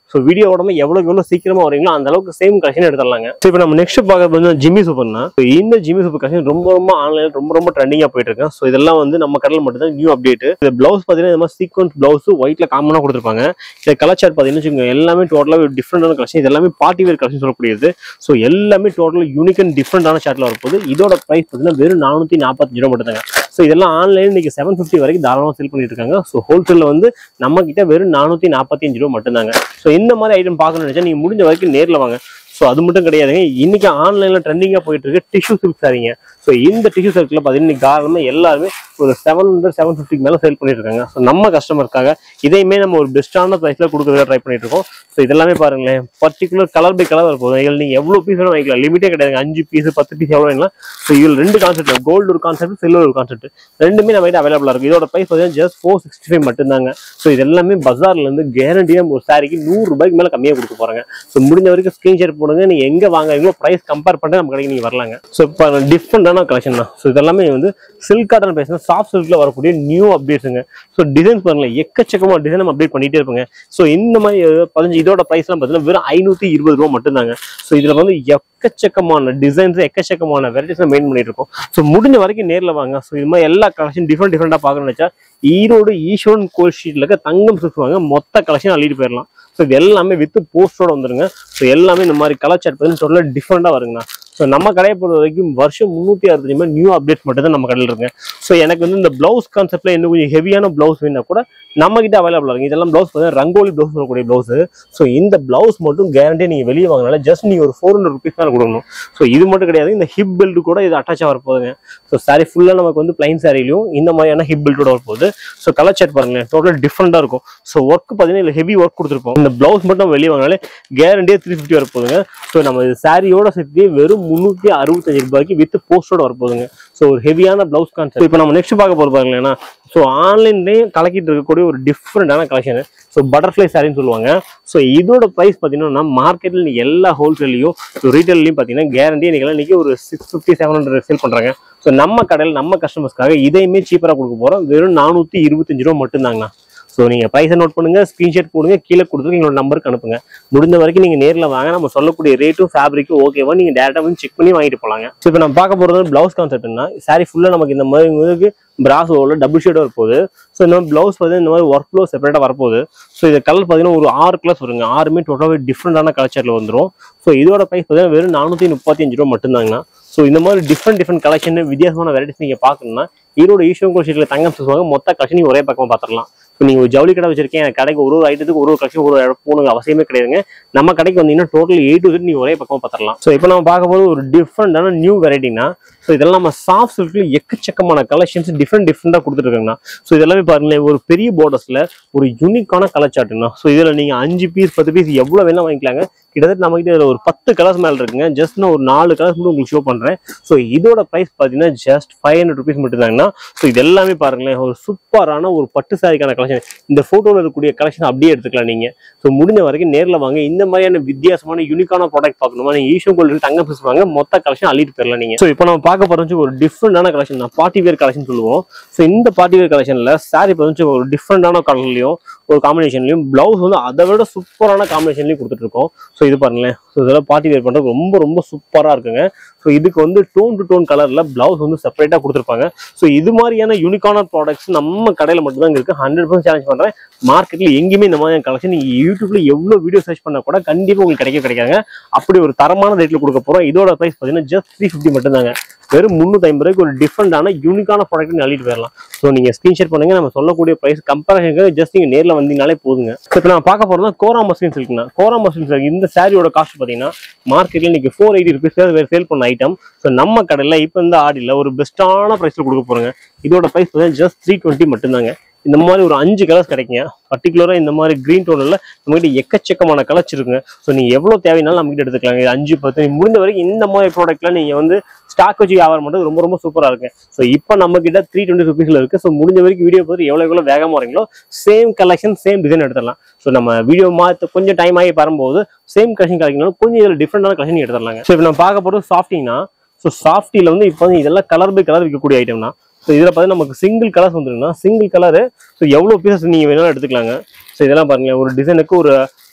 ஸோ வீடியோ உடம்பு எவ்வளவு சீக்கிரமா வரீங்களோ அந்த அளவுக்கு சேம் கலெக்ஷன் எடுத்துடலாங்க. ஸோ இப்போ நம்ம நெக்ஸ்ட் பார்க்க ஜிம்மி சூப்பர்னா, இந்த ஜிம்மி சூப்பர் கலெக்ஷன் ரொம்ப ஆன்லைன் ரொம்ப ட்ரெண்டிங்கா போயிட்டு இருக்கு. ஸோ இதெல்லாம் வந்து நம்ம கடையில் மட்டும் தான் நியூ அப்டேட். இந்த பிளவுஸ் பார்த்தீங்கன்னா இந்த மாதிரி சீக்வன்ஸ் பிளவுஸ் ஒயிட்ல காமனா கொடுத்துருப்பாங்க. இந்த கலர் சார்ட் பார்த்தீங்கன்னா எல்லாமே டோட்டலாக டிஃப்ரெண்டான கலெக்ஷன். இது எல்லாமே பார்ட்டி வேர் கலெக்ஷன் சொல்லக்கூடியது. ஸோ எல்லாமே டோட்டலாக யூனிக் அண்ட் டிஃப்ரெண்டான சார்ட்ல வரப்போகுது. இதோட பிரைஸ் பார்த்தீங்கன்னா வெறும் 445 ரூபா மட்டும் தாங்க. ஸோ இதெல்லாம் ஆன்லைன் இன்னைக்கு 750 வரைக்கும் தாராளமாக சேல் பண்ணிட்டு இருக்காங்க. ஸோ ஹோல்சேல்ல வந்து நம்ம கிட்ட வெறும் 445 ரூபா மட்டும் தாங்க. ஸோ இந்த மாதிரி ஐட்டம் பார்க்கணும்னு நினைச்சா நீங்க முடிஞ்ச வரைக்கும் நேரில் வாங்க. ஸோ அது மட்டும் கிடையாதுங்க, இன்னைக்கு ஆன்லைன்ல ட்ரெண்டிங்கா போயிட்டு இருக்கு டிஷ்யூ சில்க் சாரீங்க. ஸோ இந்த டிஷ்யூ சில்க்ல பார்த்தீங்கன்னா காரணமே எல்லாருமே ஒரு 700-750 மேலே சேல் பண்ணிட்டு இருக்காங்க. ஸோ நம்ம கஸ்டமருக்காக இதையுமே நம்ம ஒரு பெஸ்ட்டான ப்ரைஸ்ல கொடுக்குறத ட்ரை பண்ணிட்டு இருக்கோம். ஸோ இதெல்லாமே பாருங்களேன், பர்டிகுலர் கலர் பை கலர் வரப்போகுது. இதில் நீங்கள் எவ்வளோ பீஸ் வேணும் வாங்கிக்கலாம், லிமிட்டே கிடையாது. 5 பீஸ் 10 பீஸ் எவ்வளோ வாங்கலாம். ஸோ இதில் 2 கான்செப்ட், கோல்டு ஒரு கான்செப்ட், சில்வர் ஒரு கான்செப்ட், ரெண்டுமே நம்ம கிட்ட அவைலபிளா இருக்கு. இதோட பிரைஸ் பார்த்தீங்கன்னா ஜஸ்ட் 465 மட்டும்தாங்க. ஸோ இது எல்லாமே பஜார்ல இருந்து கேரண்டியா ஒரு சாரிக்கு 100 ரூபாய்க்கு மேலே கம்மியாக கொடுக்க போறாங்க. ஸோ முடிஞ்ச வரைக்கும் ஸ்கிரீன்ஷாட் போடுங்க, நீங்க எங்க வாங்குறீங்களோ பிரைஸ் கம்பேர் பண்ணிட்டு நம்ம கடைக்கு நீங்க வரலாங்க. ஸோ இப்போ டிஃப்ரெண்டான கலெக்ஷன் தான். ஸோ இதெல்லாமே வந்து சில்க் காட்டன் பேசுனா சாஃப்ட் சில்க்ல வரக்கூடிய நியூ அப்டேட்ஸுங்க. ஸோ டிசைன்ஸ் பாருங்களேன், எக்கச்சக்கமா டிசைன் நம்ம அப்டேட் பண்ணிட்டே இருப்போங்க. ஸோ இந்த மாதிரி 15 இதோட பிரைஸ்லாம் பார்த்தீங்கன்னா வெறும் 520 ரூபா மட்டும்தாங்க. ஸோ இதுல வந்து எக்கச்சக்கமான டிசைன்ஸ் எக்கச்சக்கமான வெரைட்டிஸ் மெயின் பண்ணிட்டு இருக்கோம். ஸோ முடிஞ்ச வரைக்கும் நேரில் வாங்க. ஸோ இது மாதிரி எல்லா கலெக்ஷன் டிஃப்ரெண்டா பார்க்கணும்னு நினைச்சா ஈரோடு ஈஸ்வரன் கோல் ஸ்ட்ரீட்ல இருக்க தங்கம் சில்க்ஸ் வாங்க, மொத்த கலெக்ஷன் அள்ளிட்டு போயிடலாம். ஸோ இது எல்லாமே வித் போஸ்டோட வந்துருங்க. ஸோ எல்லாமே இந்த மாதிரி கலர் சார்ட் பார்த்தீங்கன்னா டோட்டலாக டிஃப்ரெண்டா வருங்கண்ணா. ஸோ நம்ம கடையை பொறுத்த வரைக்கும் வருஷம் 365 நியூ அப்டேட் மட்டும் தான் நம்ம கடையில் இருக்குங்க. ஸோ எனக்கு வந்து இந்த பிளவுஸ் கான்செப்ட்ல இன்னும் கொஞ்சம் ஹெவியான பிளவுஸ் வேணா கூட நம்ம கிட்ட அவைலபிள் இருக்கு. இதெல்லாம் பிளவுஸ் பார்த்தீங்கன்னா ரங்கோலி பிளவுஸ் சொல்லக்கூடிய பிளவுஸ். ஸோ இந்த பிளவுஸ் மட்டும் கேரண்டியா நீங்க வெளியே வாங்கினால ஜஸ்ட் நீங்க ஒரு 400 ருபீஸ் மேலே கொடுக்கணும். ஸோ இது மட்டும் கிடையாது, இந்த ஹிப் பெல்ட் கூட இது அட்டாச் வரப்போகுதுங்க. ஸோ சாரி ஃபுல்லா நமக்கு வந்து பிளைன் சாரிலையும் இந்த மாதிரியான ஹிப் பெல்ட்டோட வரப்போகுது. ஸோ கலர் சார்ட் பாருங்களேன், டோட்டல் டிஃப்ரெண்டா இருக்கும். ஸோ ஒர்க் பார்த்தீங்கன்னா இல்லை ஹெவி ஒர்க் கொடுத்துருப்போம். இந்த பிளவுஸ் மட்டும் வெளியே வாங்கினாலே கேரண்டியா 350 வரப்போகுதுங்க. ஸோ நம்ம சாரியோட சேர்த்து வெறும் 365 ரூபாய்க்கு வித் போஸ்டோட வரப்போகுதுங்க. ஸோ ஒரு ஹெவியான பிளவுஸ் கான்செப்ட். இப்போ நம்ம நெக்ஸ்ட் பார்க்க போறது பாருங்களேன்னா, ஸோ ஆன்லைன்லேயும் கலக்கிட்டு இருக்கக்கூடிய ஒரு டிஃப்ரெண்டான கலெக்ஷன். ஸோ பட்டர்ஃப்ளை சாரின்னு சொல்லுவாங்க. ஸோ இதோட ப்ரைஸ் பார்த்தீங்கன்னா மார்க்கெட்டில் எல்லா ஹோல்சேல்லையும் ரீட்டைல்லையும் பார்த்தீங்கன்னா கேரண்டி இன்னைக்கு ஒரு 650-700 சேல் பண்ணுறாங்க. ஸோ நம்ம கடையில் நம்ம கஸ்டமர்ஸ்க்காக இதையுமே சீப்பராக கொடுக்க போகிறோம். வெறும் 425 ரூபா மட்டும்தாங்கண்ணா. ஸோ நீங்கள் ப்ரைஸை நோட் பண்ணுங்க, ஸ்க்ரீன்ஷாட் போடுங்க, கீழே கொடுத்துட்டு எங்களோட நம்பருக்கு அனுப்புங்க. முடிஞ்ச வரைக்கும் நீங்கள் நேரில் வாங்க, நம்ம சொல்லக்கூடிய ரேட்டும் ஃபேப்ரிக்கும் ஓகேவா நீங்கள் டேரெக்டாக வந்து செக் பண்ணி வாங்கிட்டு போகலாங்க. ஸோ இப்போ நம்ம பார்க்க போகிறது பிளவுஸ் கான்செப்ட்னா, சாரி ஃபுல்லாக நமக்கு இந்த மாதிரி பிராஸோட டபுள் ஷேட் வரப்போகுது. ஸோ இந்த மாதிரி பிளவுஸ் பார்த்தீங்கன்னா இந்த மாதிரி ஒர்க் ஃப்ளோ செப்பரேட்டாக வரப்போகுது. ஸோ இது கலர் பார்த்தீங்கன்னா ஒரு 6 கலர்ஸ் வருங்க. 6மே டோட்டலாகவே டிஃப்ரெண்டான கலர் வந்துடும். ஸோ இதோட ப்ரைஸ் பார்த்தீங்கன்னா வெறும் 435 ரூபா மட்டும்தாங்கண்ணா. ஸோ இந்த மாதிரி டிஃப்ரெண்ட் கலெக்ஷன் வித்தியாசமான வெரைட்டிஸ் நீங்கள் பார்க்கணும்னா ஈரோடு ஈஸ்வரன் கோல் ஸ்ட்ரீட்ல தங்கம் சில்க்ஸ் வாங்க, மொத்த கலெக்ஷன் ஒரே பக்கமாக பார்த்துடலாம். இப்போ நீங்கள் ஒரு ஜவுளி கடை வச்சிருக்கேன், எனக்கு கடைக்கு ஒரு ஐட்டத்துக்கு ஒரு கலெக்ஷன் ஒரு போகணுங்க அவசியமே கிடையாதுங்க. நம்ம கடைக்கு வந்தீங்கன்னா டோட்டல் A to Z நீங்கள் ஒரே பக்கமாக பார்த்துடலாம். ஸோ இப்போ நம்ம பார்க்க போது ஒரு டிஃப்ரெண்டான நியூ வெரைட்டினா, ஸோ இதெல்லாம் நம்ம சாஃப்ட் சில்க்ல எக்கச்சக்கமான கலெக்ஷன்ஸ் டிஃப்ரெண்டாக கொடுத்துருக்காங்கண்ணா. ஸோ இதெல்லாமே பாருங்களேன், ஒரு பெரிய பார்டர்ஸ்ல ஒரு யூனிக்கான கலர் சார்ட்டுண்ணா. ஸோ இதில் நீங்கள் 5 பீஸ் 10 பீஸ் எவ்வளோ வேணா வாங்கிக்கலாங்க. கிட்டத்தட்ட நம்ம கிட்ட ஒரு 10 கலர்ஸ் மேலே இருக்குங்க. ஜஸ்ட் நான் ஒரு 4 கலர்ஸ் மட்டும் உங்களுக்கு ஷோ பண்றேன். ஸோ இதோட பிரைஸ் பார்த்தீங்கன்னா ஜஸ்ட் 500 ருபீஸ் மட்டும் தாங்கண்ணா. ஸோ இது எல்லாமே பாருங்களேன், ஒரு சூப்பரான ஒரு பட்டு சாரிக்கான கலெக்ஷன். இந்த போட்டோல இருக்கக்கூடிய கலெக்ஷன் அப்படியே எடுத்துக்கலாம் நீங்க. ஸோ முடிஞ்ச வரைக்கும் நேரில் வாங்க. இந்த மாதிரியான வித்தியாசமான யூனிக்கான ப்ராடக்ட் பார்க்கணுமா, நீங்க ஈஸ்வரன் கோல்டு தங்கம் சில்க்ஸ் வாங்க, மொத்த கலெக்ஷன் அள்ளிட்டு போயிடலாம் நீங்க. ஸோ இப்போ நம்ம பார்க்க போறது ஒரு டிஃப்ரெண்டான கலெக்ஷன் தான், பார்ட்டி வேர் கலெக்ஷன் சொல்லுவோம். ஸோ இந்த பார்ட்டி வேர் கலெக்ஷன்ல சாரி வந்து ஒரு டிஃப்ரெண்டான கலர்லயும் ஒரு காம்பினேஷன்லயும் பிளவுஸ் வந்து அதை விட சூப்பரான காம்பினேஷன்லயும் கொடுத்துட்டு இருக்கோம். ஸோ இது பாருங்களேன், ஸோ இதெல்லாம் பார்ட்டி வேர் பண்றது ரொம்ப சூப்பரா இருக்குங்க. ஸோ இதுக்கு வந்து டோன் டு டோன் கலர்ல பிளவுஸ் வந்து செப்பரேட்டா கொடுத்துருப்பாங்க. ஸோ இது மாதிரியான யூனிக்கான ப்ராடக்ட்ஸ் நம்ம கடையில் மட்டும் தான் இருக்கு. 100% சேலஞ்ச் பண்றேன், மார்க்கெட்ல எங்கேயுமே இந்த மாதிரியான கலெக்ஷன் நீங்க யூடியூப்ல எவ்வளவு வீடியோ சர்ச் பண்ணா கூட கண்டிப்பா உங்களுக்கு கிடைக்காங்க. அப்படி ஒரு தரமான ரேட்ல கொடுக்க போறோம். இதோட பிரைஸ் பார்த்தீங்கன்னா ஜஸ்ட் 350 மட்டும் தாங்க. வெறும் 350 ரூபாய்க்கு ஒரு டிஃப்ரெண்டான யூனிக்கான ப்ராடக்ட் அள்ளிட்டு போயிடலாம். ஸோ நீங்க ஸ்கிரீன்ஷாட் பண்ணுங்க, நம்ம சொல்லக்கூடிய பிரைஸ் கம்பேரிசன் ஜஸ்ட் நீங்க நேரில் வந்தீங்கனாலே போதுங்க. இப்போ நான் பார்க்க போறோம்னா கோரா மஸ்லின் சில்க்னா, கோரா மஸ்லின் சில்க் இந்த சாரியோட காஸ்ட் பார்த்தீங்கன்னா மார்க்கெட்ல இன்னைக்கு 480 ருபீஸ் சேல் பண்ண ஐட்டம். ஸோ நம்ம கடையில் இப்போ இந்த ஆடியில் ஒரு பெஸ்ட்டான பிரைஸ்ல கொடுக்க போறோங்க. இதோட பிரைஸ் பார்த்தீங்கன்னா ஜஸ்ட் 320 மட்டும்தாங்க. இந்த மாதிரி ஒரு 5 கலர்ஸ் கிடைக்குங்க. பர்டிகுலரா இந்த மாதிரி கிரீன் டோன்ல நம்மகிட்ட எக்கச்சக்கமான கலர்ஸ் இருக்குங்க. ஸோ நீங்க எவ்வளவு தேவைனாலும் நம்ம கிட்ட எடுத்துக்கலாங்க. இது 5 10 முடிஞ்ச வரைக்கும் இந்த மாதிரி ப்ராடக்ட்லாம் நீங்க வந்து ஸ்டாக் வச்சு வியாபாரம் பண்ணுறது ரொம்ப சூப்பரா இருக்கு. ஸோ இப்போ நம்ம கிட்ட 320 ருபீஸ்ல இருக்கு. ஸோ முடிஞ்ச வரைக்கும் வீடியோ பார்த்து எவ்வளவு வேகமா வரீங்களோ சேம் கலெக்ஷன் சேம் டிசைன் எடுத்துடலாம். ஸோ நம்ம வீடியோ மாற்ற கொஞ்சம் டைம் ஆகி வரும்போது சேம் கலெக்ஷன் கிடைக்கணும், கொஞ்சம் இதில் டிஃப்ரெண்டான கலெக்ஷன் எடுத்துடலாங்க. ஸோ இப்போ நம்ம பார்க்க போகிறது சாஃப்டிங்னா, ஸோ சாஃப்டியில் வந்து இப்போ இதெல்லாம் கலர் பை கலர் விற்கக்கூடிய ஐட்டம்னா. ஸோ இதில் பார்த்தீங்கன்னா நமக்கு சிங்கிள் கலர்ஸ் வந்துருக்குன்னா சிங்கிள் கலரு ஸோ எவ்வளோ பீசஸ் நீங்கள் வேணாலும் எடுத்துக்கலாங்க. ஸோ இதெல்லாம் பாருங்களேன், ஒரு டிசைனுக்கு ஒரு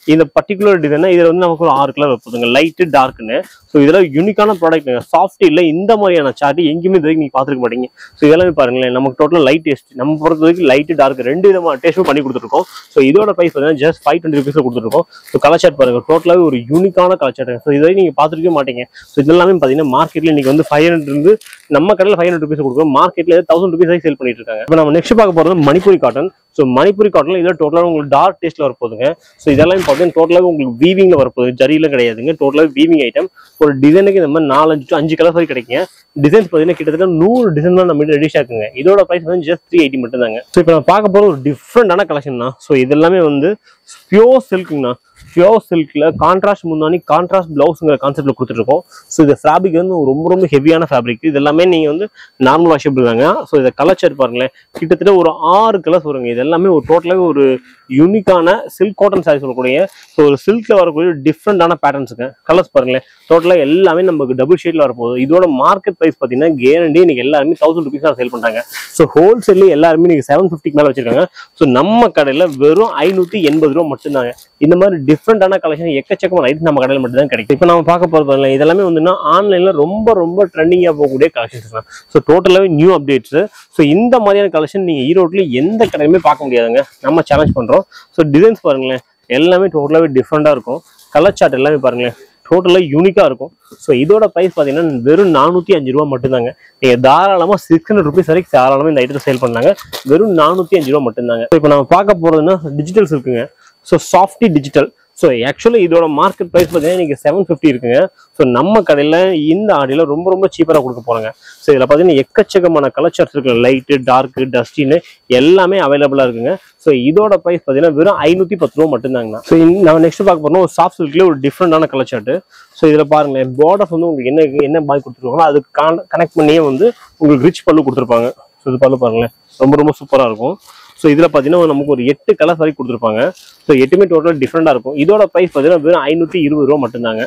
இந்த பர்டிகுலர் டிசைன் இதுல வந்து நமக்கு ஒரு 6 கலர் வைப்பதுங்க, லைட் டார்க்னு. ஸோ இதெல்லாம் யூனிக்கான ப்ராடக்ட். சாஃப்ட் இல்லை இந்த மாதிரியான சார்ட் எங்கேயுமே இது வரைக்கும் நீங்க பாத்துருக்க மாட்டீங்க. ஸோ இதெல்லாமே பாருங்களேன், நமக்கு டோட்டலா லைட் டேஸ்ட் நம்ம பொறுத்த வரைக்கும் லைட் டார்க் 2 விதமான டேஸ்ட்டும் பண்ணி கொடுத்துருக்கோம். ஸோ இதோட பிரைஸ் பார்த்தீங்கன்னா ஜஸ்ட் 520 rupees கொடுத்துருக்கோம். ஸோ கலர் சார்ட் பாருங்க, டோட்டலாவே ஒரு யூனிக்கான கலர் சார்ட். ஸோ இதுவரை நீங்க பாத்துருக்கவே மாட்டீங்க. ஸோ இதெல்லாமே பாத்தீங்கன்னா மார்க்கெட்ல இன்னைக்கு வந்து 500 இருந்து நம்ம கடையில் 500 rupees கொடுக்குறோம், மார்க்கெட்ல 1000 rupees சேல் பண்ணிட்டு இருக்காங்க. இப்போ நம்ம நெக்ஸ்ட் பார்க்க போறது மணிப்பூரி காட்டன். ஸோ மணிப்பூரி காட்டன்ல இதெல்லாம் டோட்டலாக உங்களுக்கு டார்க் டேஸ்ட்ல வரப்போகுதுங்க. ஸோ இதெல்லாம் பார்த்தீங்கன்னா டோட்டலாக உங்களுக்கு வீவிங்ல வரப்போகுது, ஜரியில கிடையாதுங்க. டோட்டலாக வீவிங் ஐட்டம். ஒரு டிசைனுக்கு இந்த மாதிரி 4 to 5 கலர்ஸ் வரை கிடைக்குங்க. டிசைன்ஸ் பார்த்தீங்கன்னா கிட்டத்தட்ட 100 டிசைன் தான் நம்ம ரெடி ஆக்குங்க. இதோட பிரைஸ் வந்து ஜஸ்ட் 380 மட்டும் தாங்க. ஸோ இப்போ நம்ம பார்க்க போகிற ஒரு டிஃப்ரெண்டான கலெக்ஷன் தான். ஸோ இது எல்லாமே வந்து பியோர் சில்க்குங்கண்ணா. பியோர் சில்க்ல கான்ட்ராஸ்ட் முந்தானி கான்ட்ராஸ்ட் பிளவுஸ்ங்கிற கான்செப்ட்ல கொடுத்துருக்கோம். ஸோ இந்த ஃபேப்ரிக் வந்து ரொம்ப ஹெவியான ஃபேப்ரிக். இது எல்லாமே நீங்க வந்து நார்மல் வாஷபிள் தாங்க. ஸோ இதை கலர் சார்ட் பாருங்களேன், கிட்டத்தட்ட ஒரு 6 கலர்ஸ் வருங்க. இது எல்லாமே ஒரு டோட்டலாக ஒரு யூனிக்கான சில்க் காட்டன் சாரீஸ் சொல்லக்கூடிய, ஸோ ஒரு சில்க்ல வரக்கூடிய டிஃப்ரெண்டான பேட்டர்ன்ஸுங்க. கலர்ஸ் பாருங்களேன், டோட்டலாக எல்லாமே நமக்கு டபுள் ஷேட்ல வரப்போகுது. இதோட மார்க்கெட் பிரைஸ் பார்த்தீங்கன்னா கேரண்டி இன்னைக்கு எல்லாருமே 1000 rupees தான் சேல் பண்றாங்க. ஸோ ஹோல்சேல்ல எல்லாருமே இன்னைக்கு 750 மேல வச்சிருக்காங்க. ஸோ நம்ம கடையில வெறும் 580 ரூபா மட்டும்தாங்க. இந்த மாதிரி டிஃப்ரெண்டான கலெக்ஷன் எக்கச்சக்கமான ஐட்டம் நம்ம கடையில் மட்டும் தான் கிடைக்கும். இப்போ நம்ம பார்க்க போறது இதெல்லாமே வந்து ஆன்லைன்ல ரொம்ப ட்ரெண்டிங்கா போகக்கூடிய கலெக்ஷன்ஸ் தான். ஸோ டோட்டலாவே நியூ அப்டேட்ஸ். ஸோ இந்த மாதிரியான கலெக்ஷன் நீங்க ஈரோட்ல எந்த கடையுமே பார்க்க முடியாதுங்க, நம்ம சேலஞ்ச் பண்றோம். ஸோ டிசைன்ஸ் பாருங்களேன், எல்லாமே டோட்டலாவே டிஃப்ரெண்டா இருக்கும். கலர் சார்ட் எல்லாமே பாருங்களேன், டோட்டலா யூனிக்கா இருக்கும். ஸோ இதோட பிரைஸ் பார்த்தீங்கன்னா வெறும் 405 ரூபா மட்டும்தாங்க. நீங்க தாராளமா 600 rupees வரைக்கும் தாராளமா இந்த ஐட்டத்தை சேல் பண்ணாங்க. வெறும் 405 ரூபா மட்டும்தாங்க. இப்போ நம்ம பார்க்க போறதுன்னா டிஜிட்டல்ஸ் இருக்குங்க. So softy digital. So actually இதோட மார்க்கெட் ப்ரைஸ் பார்த்தீங்கன்னா இன்னைக்கு 750 இருக்குங்க. ஸோ நம்ம கடையில் இந்த ஆடியில் ரொம்ப சீப்பராக கொடுக்க போகிறாங்க. ஸோ இதில் பார்த்தீங்கன்னா எக்கச்சக்கமான கலர் சார்ட்ஸ் இருக்கு, லைட்டு டார்க்கு டஸ்டின்னு எல்லாமே அவைலபிளாக இருக்குங்க. ஸோ இதோட ப்ரைஸ் பார்த்தீங்கன்னா வெறும் 510 ரூபா மட்டும்தாங்கண்ணா. ஸோ நம்ம நெக்ஸ்ட் பார்க்க போறோம் ஒரு சாஃப்ட் சில்க்லேயே ஒரு டிஃப்ரெண்டான கலர் சார்ட்டு. ஸோ இதில் பாருங்களேன், பார்டர்ஸ் வந்து உங்களுக்கு என்ன பாய் கொடுத்துருக்காங்களோ அதுக்கு கனெக்ட் பண்ணியே வந்து உங்களுக்கு ரிச் பல்லு கொடுத்துருப்பாங்க. ஸோ இது பல்லு பாருங்களேன், ரொம்ப சூப்பராக இருக்கும். ஸோ இதில் பார்த்தீங்கன்னா நமக்கு ஒரு 8 கலர்ஸ் வரைக்கும் கொடுத்துருப்பாங்க. ஸோ 8மே டோட்டல் டிஃப்ரெண்டாக இருக்கும். இதோட ப்ரைஸ் பார்த்தீங்கன்னா வெறும் 520 ரூபா மட்டும்தாங்க.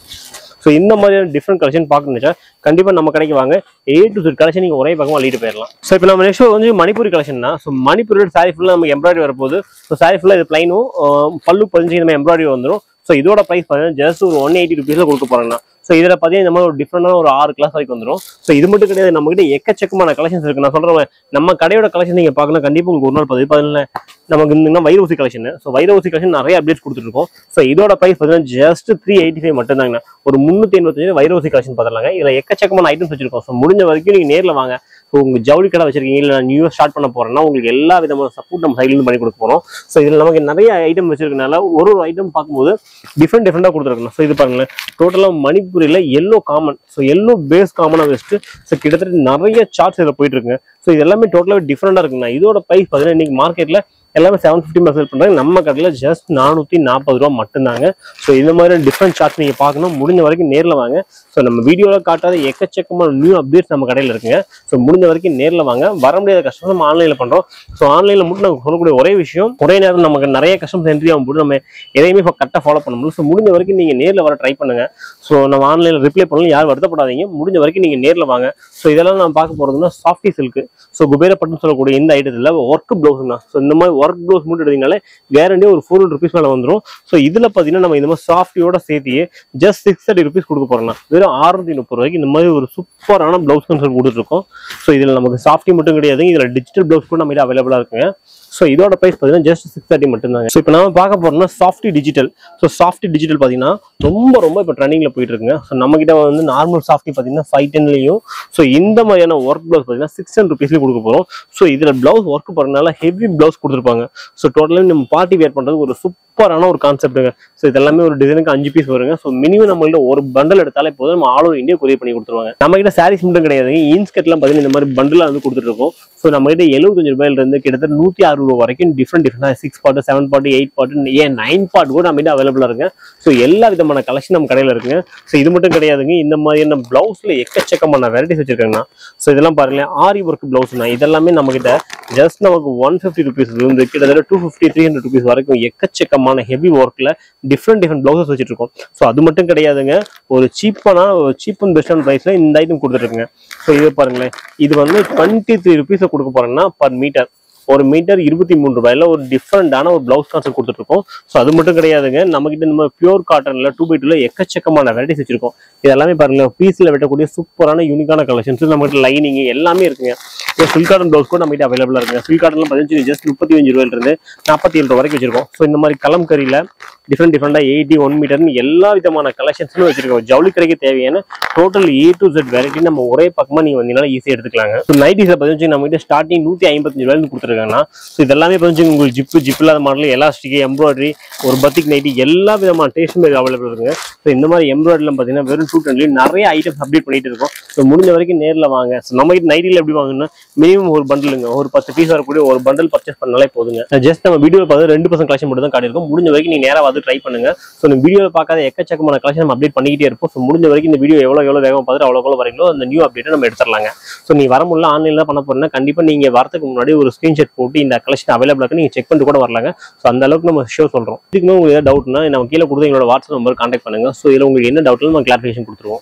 ஸோ இந்த மாதிரியான டிஃப்ரெண்ட் கலெக்ஷன் பார்க்கணுச்சா கண்டிப்பாக நம்ம கடைக்கு வாங்க. A to Z கலெக்ஷன் நீங்கள் ஒரே பக்கமாக அள்ளிட்டு போயிடலாம். ஸோ இப்போ நம்ம நெக்ஸ்ட் வந்து மணிப்பூரி கலெக்ஷன் தான். ஸோ மணிப்பூரி சாரி ஃபுல்லாக நமக்கு எம்ப்ராய்டரி வரப்போகுது. ஸோ சாரி ஃபுல்லாக இது பிளைனும் பல்லு பதிஞ்சு நம்ம எம்ப்ராய்டரி வந்துடும். ஸோ இதோட ப்ரைஸ் பார்த்தீங்கன்னா ஜஸ்ட் ஒரு 180 rupees கொடுக்க போறேன்னா. ஸோ இதில் பார்த்தீங்கன்னா இந்த மாதிரி ஒரு டிஃப்ரெண்டான ஒரு 6 கிளாஸ் வரைக்கும் வந்துடும். ஸோ இது மட்டும் கிடையாது, நம்ம கிட்ட எக்கச்சக்கமான கலெக்ஷன்ஸ் இருக்கு. நான் சொல்றேன், நம்ம கடையோட கலெக்ஷன் நீங்க பார்க்கலாம். கண்டிப்பா உங்களுக்கு ஒரு நாள் 10 நமக்கு இந்த வைரூசி கலெக்ஷன். ஸோ வைரூசி கலெக்ஷன் நிறைய அப்டேட்ஸ் கொடுத்துருக்கோம். ஸோ இதோட ப்ரைஸ் பார்த்தீங்கன்னா ஜஸ்ட் 385 மட்டும்தாங்க. ஒரு 385 வைரூசி கலெக்ஷன் பார்த்துலாங்க. இதில் எக்கச்சக்கமான ஐட்டம்ஸ் வச்சிருக்கோம். ஸோ முடிஞ்ச வரைக்கும் நீங்க நேரில் வாங்க. ஸோ உங்க ஜவுளி கடை வச்சிருக்கீங்க, இல்லை நான் நியூ ஸ்டார்ட் பண்ண போறேன்னா உங்களுக்கு எல்லா விதமான சப்போர்ட் நம்ம சைட்லேருந்து பண்ணி கொடுக்க போறோம். ஸோ இதில் நமக்கு நிறைய ஐட்டம் வச்சிருக்கனால ஒரு ஐட்டம் பார்க்கும்போது டிஃப்ரெண்டாக கொடுத்துருக்கணும். ஸோ இது பாருங்களேன், டோட்டலாக மணிப்பூரில் yellow common. So yellow base காமனாக வச்சுட்டு ஸோ கிட்டத்தட்ட நிறைய சார்ட்ஸ் இதில் போயிட்டு இருக்குங்க. ஸோ இது எல்லாமே டோட்டலாக டிஃப்ரெண்டாக இருக்குங்க. இதோட ப்ரைஸ் பார்த்தீங்கன்னா இன்னைக்கு மார்க்கெட்டில் எல்லாமே 750 சேல் பண்றாங்க. நம்ம கடையில் ஜஸ்ட் 440 ரூபா மட்டும்தாங்க. ஸோ இந்த மாதிரி டிஃப்ரெண்ட் சார்ட்ஸ் நீங்க பார்க்கணும், முடிஞ்ச வரைக்கும் நேரில் வாங்க. ஸோ நம்ம வீடியோவில் காட்டாத எக்கச்சக்கமான நியூ அப்டேட்ஸ் நம்ம கடையில் இருக்குங்க. ஸோ முடிஞ்ச வரைக்கும் நேரில் வாங்க. வர முடியாத கஷ்டம் நம்ம ஆன்லைனில் பண்றோம். ஸோ ஆன்லைனில் மட்டும் நம்ம சொல்லக்கூடிய ஒரே விஷயம், ஒரே நேரம் நமக்கு நிறைய கஸ்டமர்ஸ் என்ட்ரி ஆகும் போது நம்ம எதையுமே கரெக்டாக ஃபாலோ பண்ண முடியும். ஸோ முடிஞ்ச வரைக்கும் நீங்க நேரில் வர ட்ரை பண்ணுங்க. ஸோ நம்ம ஆன்லைனில் ரிப்ளை பண்ணலாம், யாரும் வருத்தப்படாதீங்க. முடிஞ்ச வரைக்கும் நீங்க நேரில் வாங்க. ஸோ இதெல்லாம் நம்ம பார்க்க போறதுன்னா சாஃப்டி சில்க். ஸோ குபேரப்பட்டுன்னு சொல்லக்கூடிய இந்த ஐட்டத்தில் ஒர்க் பிளவுஸ் தான். ஸோ இந்த மாதிரி ஒர்க் பிளவுஸ் மட்டும் எடுத்தீங்கனாலே கேரண்டி ஒரு 400 rupees மேல வந்துடும். ஸோ இதுல பாத்தீங்கன்னா நம்ம இந்த மாதிரி சாஃப்டியோட சேர்த்து ஜஸ்ட் 630 rupees கொடுக்க போறோம்னா வெறும் 630 ரூபாய்க்கு இந்த மாதிரி ஒரு சூப்பரான பிளவுஸ் கான்செப்ட் கொடுத்துருக்கோம். ஸோ இதுல நமக்கு சாஃப்டி மட்டும் கிடையாது, இதுல டிஜிட்டல் பிளவுஸ் கூட நம்ம அவைலபிளா இருக்குங்க. ஸோ இதோட பிரைஸ் பார்த்தீங்கன்னா ஜஸ்ட் 630 மட்டும்தாங்க. ஸோ இப்போ நம்ம பார்க்க போறோம்னா softy digital. So softy digital பார்த்தீங்கன்னா ரொம்ப இப்போ ட்ரெண்டிங்ல போயிட்டு இருக்குங்க. ஸோ நம்ம கிட்ட வந்து நார்மல் சாஃப்டி பார்த்தீங்கன்னா 510லயும், ஸோ இந்த மாதிரியான ஒர்க் பிளவுஸ் பார்த்தீங்கன்னா 600 rupeesலயும் கொடுக்க போறோம். ஸோ இதுல பிளவுஸ் ஒர்க் போறதுனால ஹெவி பிளவுஸ் கொடுத்துருப்பாங்க. ஸோ டோட்டலாக நம்ம பார்ட்டி வேர் பண்றது ஒரு சூப்பரான ஒரு கான்செப்ட்டுங்க. ஸோ இதெல்லாமே ஒரு டிசைனுக்கு 5 பீஸ் வருங்க. ஸோ மினிமம் நம்மள்ட்ட ஒரு பண்டல் எடுத்தாலே போதும், நம்ம ஆல் ஓவர் இந்தியா கொரியர் பண்ணி கொடுத்துருவாங்க. நம்ம கிட்ட சாரீஸ் மட்டும் கிடையாதுங்க, இன்ஸ்கர்ட்லாம் பார்த்தீங்கன்னா இந்த மாதிரி பண்டலா வந்து கொடுத்துட்டு இருக்கோம். ஸோ நம்ம கிட்ட 75 ரூபாயில இருந்து கிட்டத்தட்ட 160 ரூபா வரைக்கும் different 6 part 7 part 8 part 9 part கூட நம்ம கிட்ட அவைலபிளா இருக்கு. ஸோ எல்லா விதமான கலெக்ஷன் நம்ம கடையில இருக்குங்க. ஸோ இது மட்டும் கிடையாதுங்க, இந்த மாதிரியான பிளவுஸ்ல எக்கச்சக்கமான வெரைட்டிஸ் வச்சிருக்காங்கன்னா. ஸோ இதெல்லாம் பாருங்களேன், ஆரி ஒர்க் பிளவுஸ்னா இதெல்லாமே நம்ம கிட்ட ஜஸ்ட் நமக்கு 150 rupees இருந்து கிட்டத்தட்ட 250-300 rupees வரைக்கும் எக்கச்சக்கமான ஹெவி ஒர்க்ல டிஃப்ரெண்ட் பிளவுசஸ் வச்சுட்டு இருக்கோம். ஸோ அது மட்டும் கிடையாதுங்க, ஒரு சீப் அண்ட் பெஸ்டான பிரைஸ்ல இந்த ஐட்டம் கொடுத்துருக்குங்க. ஸோ இது பாருங்களேன், இது வந்து 23 rupees கொடுக்க போறேன்னா பர் மீட்டர். ஒரு மீட்டர் 23 ரூபாயில ஒரு டிஃப்ரெண்டான ஒரு பிளவுஸ் கான்செப்ட் கொடுத்துருக்கோம். ஸோ அது மட்டும் கிடையாதுங்க, நம்ம கிட்ட இந்த பியூர் காட்டன்ல 2x2 எக்கச்சக்கமான வெரைட்டிஸ் வச்சிருக்கோம். இது எல்லாமே பாருங்க, பீஸ்ல வெட்டக்கூடிய சூப்பரான யூனிக்கான கலெக்ஷன்ஸ். நம்ம கிட்ட லைனிங் எல்லாமே இருக்குங்க. சில்க் காட்டன் பிளவுஸ் கூட நம்ம கிட்ட அவைலபிளா இருக்குங்க. சில்க் காட்டன்ல 15 ஜஸ்ட் 35 ரூபாயில இருந்து 47 ரூபாய் வரைக்கும் வச்சிருக்கோம். ஸோ இந்த மாதிரி கலம்கரியில டிஃப்ரெண்டா 80, 1 மீட்டர்னு எல்லா விதமான கலெக்ஷன்ஸும் வச்சிருக்கோம். ஜவுளி கடைக்கு தேவையான total A to Z variety நம்ம ஒரே பக்கமா நீங்க வந்தீங்கன்னா ஈஸியா எடுத்துக்கலாங்க. ஸோ நைட்டிஸ்ல பதினஞ்சு நம்ம கிட்ட ஸ்டார்டிங் 155 ரூபாய்க்கு கொடுத்துருக்காங்கன்னா, ஸோ இதெல்லாமே பதினஞ்சு உங்களுக்கு ஜிப் இல்லாத மாடல், எலாஸ்டிக், எம்ப்ராய்டரி, ஒரு பத்திக் நைட்டி எல்லா விதமான டேஸ்ட் மேக் அவைலபிள் இருக்குங்க. ஸோ இந்த மாதிரி எம்ப்ராய்டரிலாம் பார்த்தீங்கன்னா வெறும் 210 நிறைய ஐட்டம்ஸ் அப்டேட் பண்ணிட்டு இருக்கோம். ஸோ முடிஞ்ச வரைக்கும் நேரில் வாங்க. ஸோ நம்ம கிட்ட நைட்டில் எப்படி வாங்கணும்னா மினிமம் ஒரு பண்டலுங்க, ஒரு 10 பீஸ் வரக்கூடிய ஒரு பண்டல் பர்ச்சேஸ் பண்ணாலே போதுங்க. ஜஸ்ட் நம்ம வீடியோ பார்த்து 2% கலெக்ஷன் மட்டும் தான் காட்டியிருக்கோம். முடிஞ்ச வரைக்கும் நீங்க நேராக வந்து ட்ரை பண்ணுங்க. ஸோ இந்த வீடியோ பார்க்காத எக்கச்சக்கமான கலெக்ஷன் நம்ம அப்டேட் பண்ணிக்கிட்டே இருப்போம். ஸோ முடிஞ்ச வரைக்கும் இந்த வீடியோ எவ்வளோ வேகமாக பார்த்துட்டு அவ்வளோ வரீங்களோ அந்த நியூ அப்டேட்டை நம்ம எடுத்துடலாங்க. ஸோ நீ வர முடியல ஆன்லைன்ல பண்ண போறீங்கன்னா கண்டிப்பா நீங்க வரதுக்கு முன்னாடி ஒரு ஸ்கிரீன்ஷாட் போட்டு இந்த கலெக்ஷன் அவைலபிள் இருக்கு நீங்க செக் பண்ணிட்டு கூட வரலாங்க. ஸோ அந்த அளவுக்கு நம்ம ஷோ சொல்றோம். இதுக்கு உங்களுக்கு ஏதாவது டவுட்னா நம்ம கீழே கொடுத்து எங்களோட வாட்ஸ்அப் நம்பர் கான்டாக்ட் பண்ணுங்க. ஸோ இதில் உங்களுக்கு என்ன டவுட்னு நம்ம கிளாரிஃபிகேஷன் கொடுத்துருவோம்.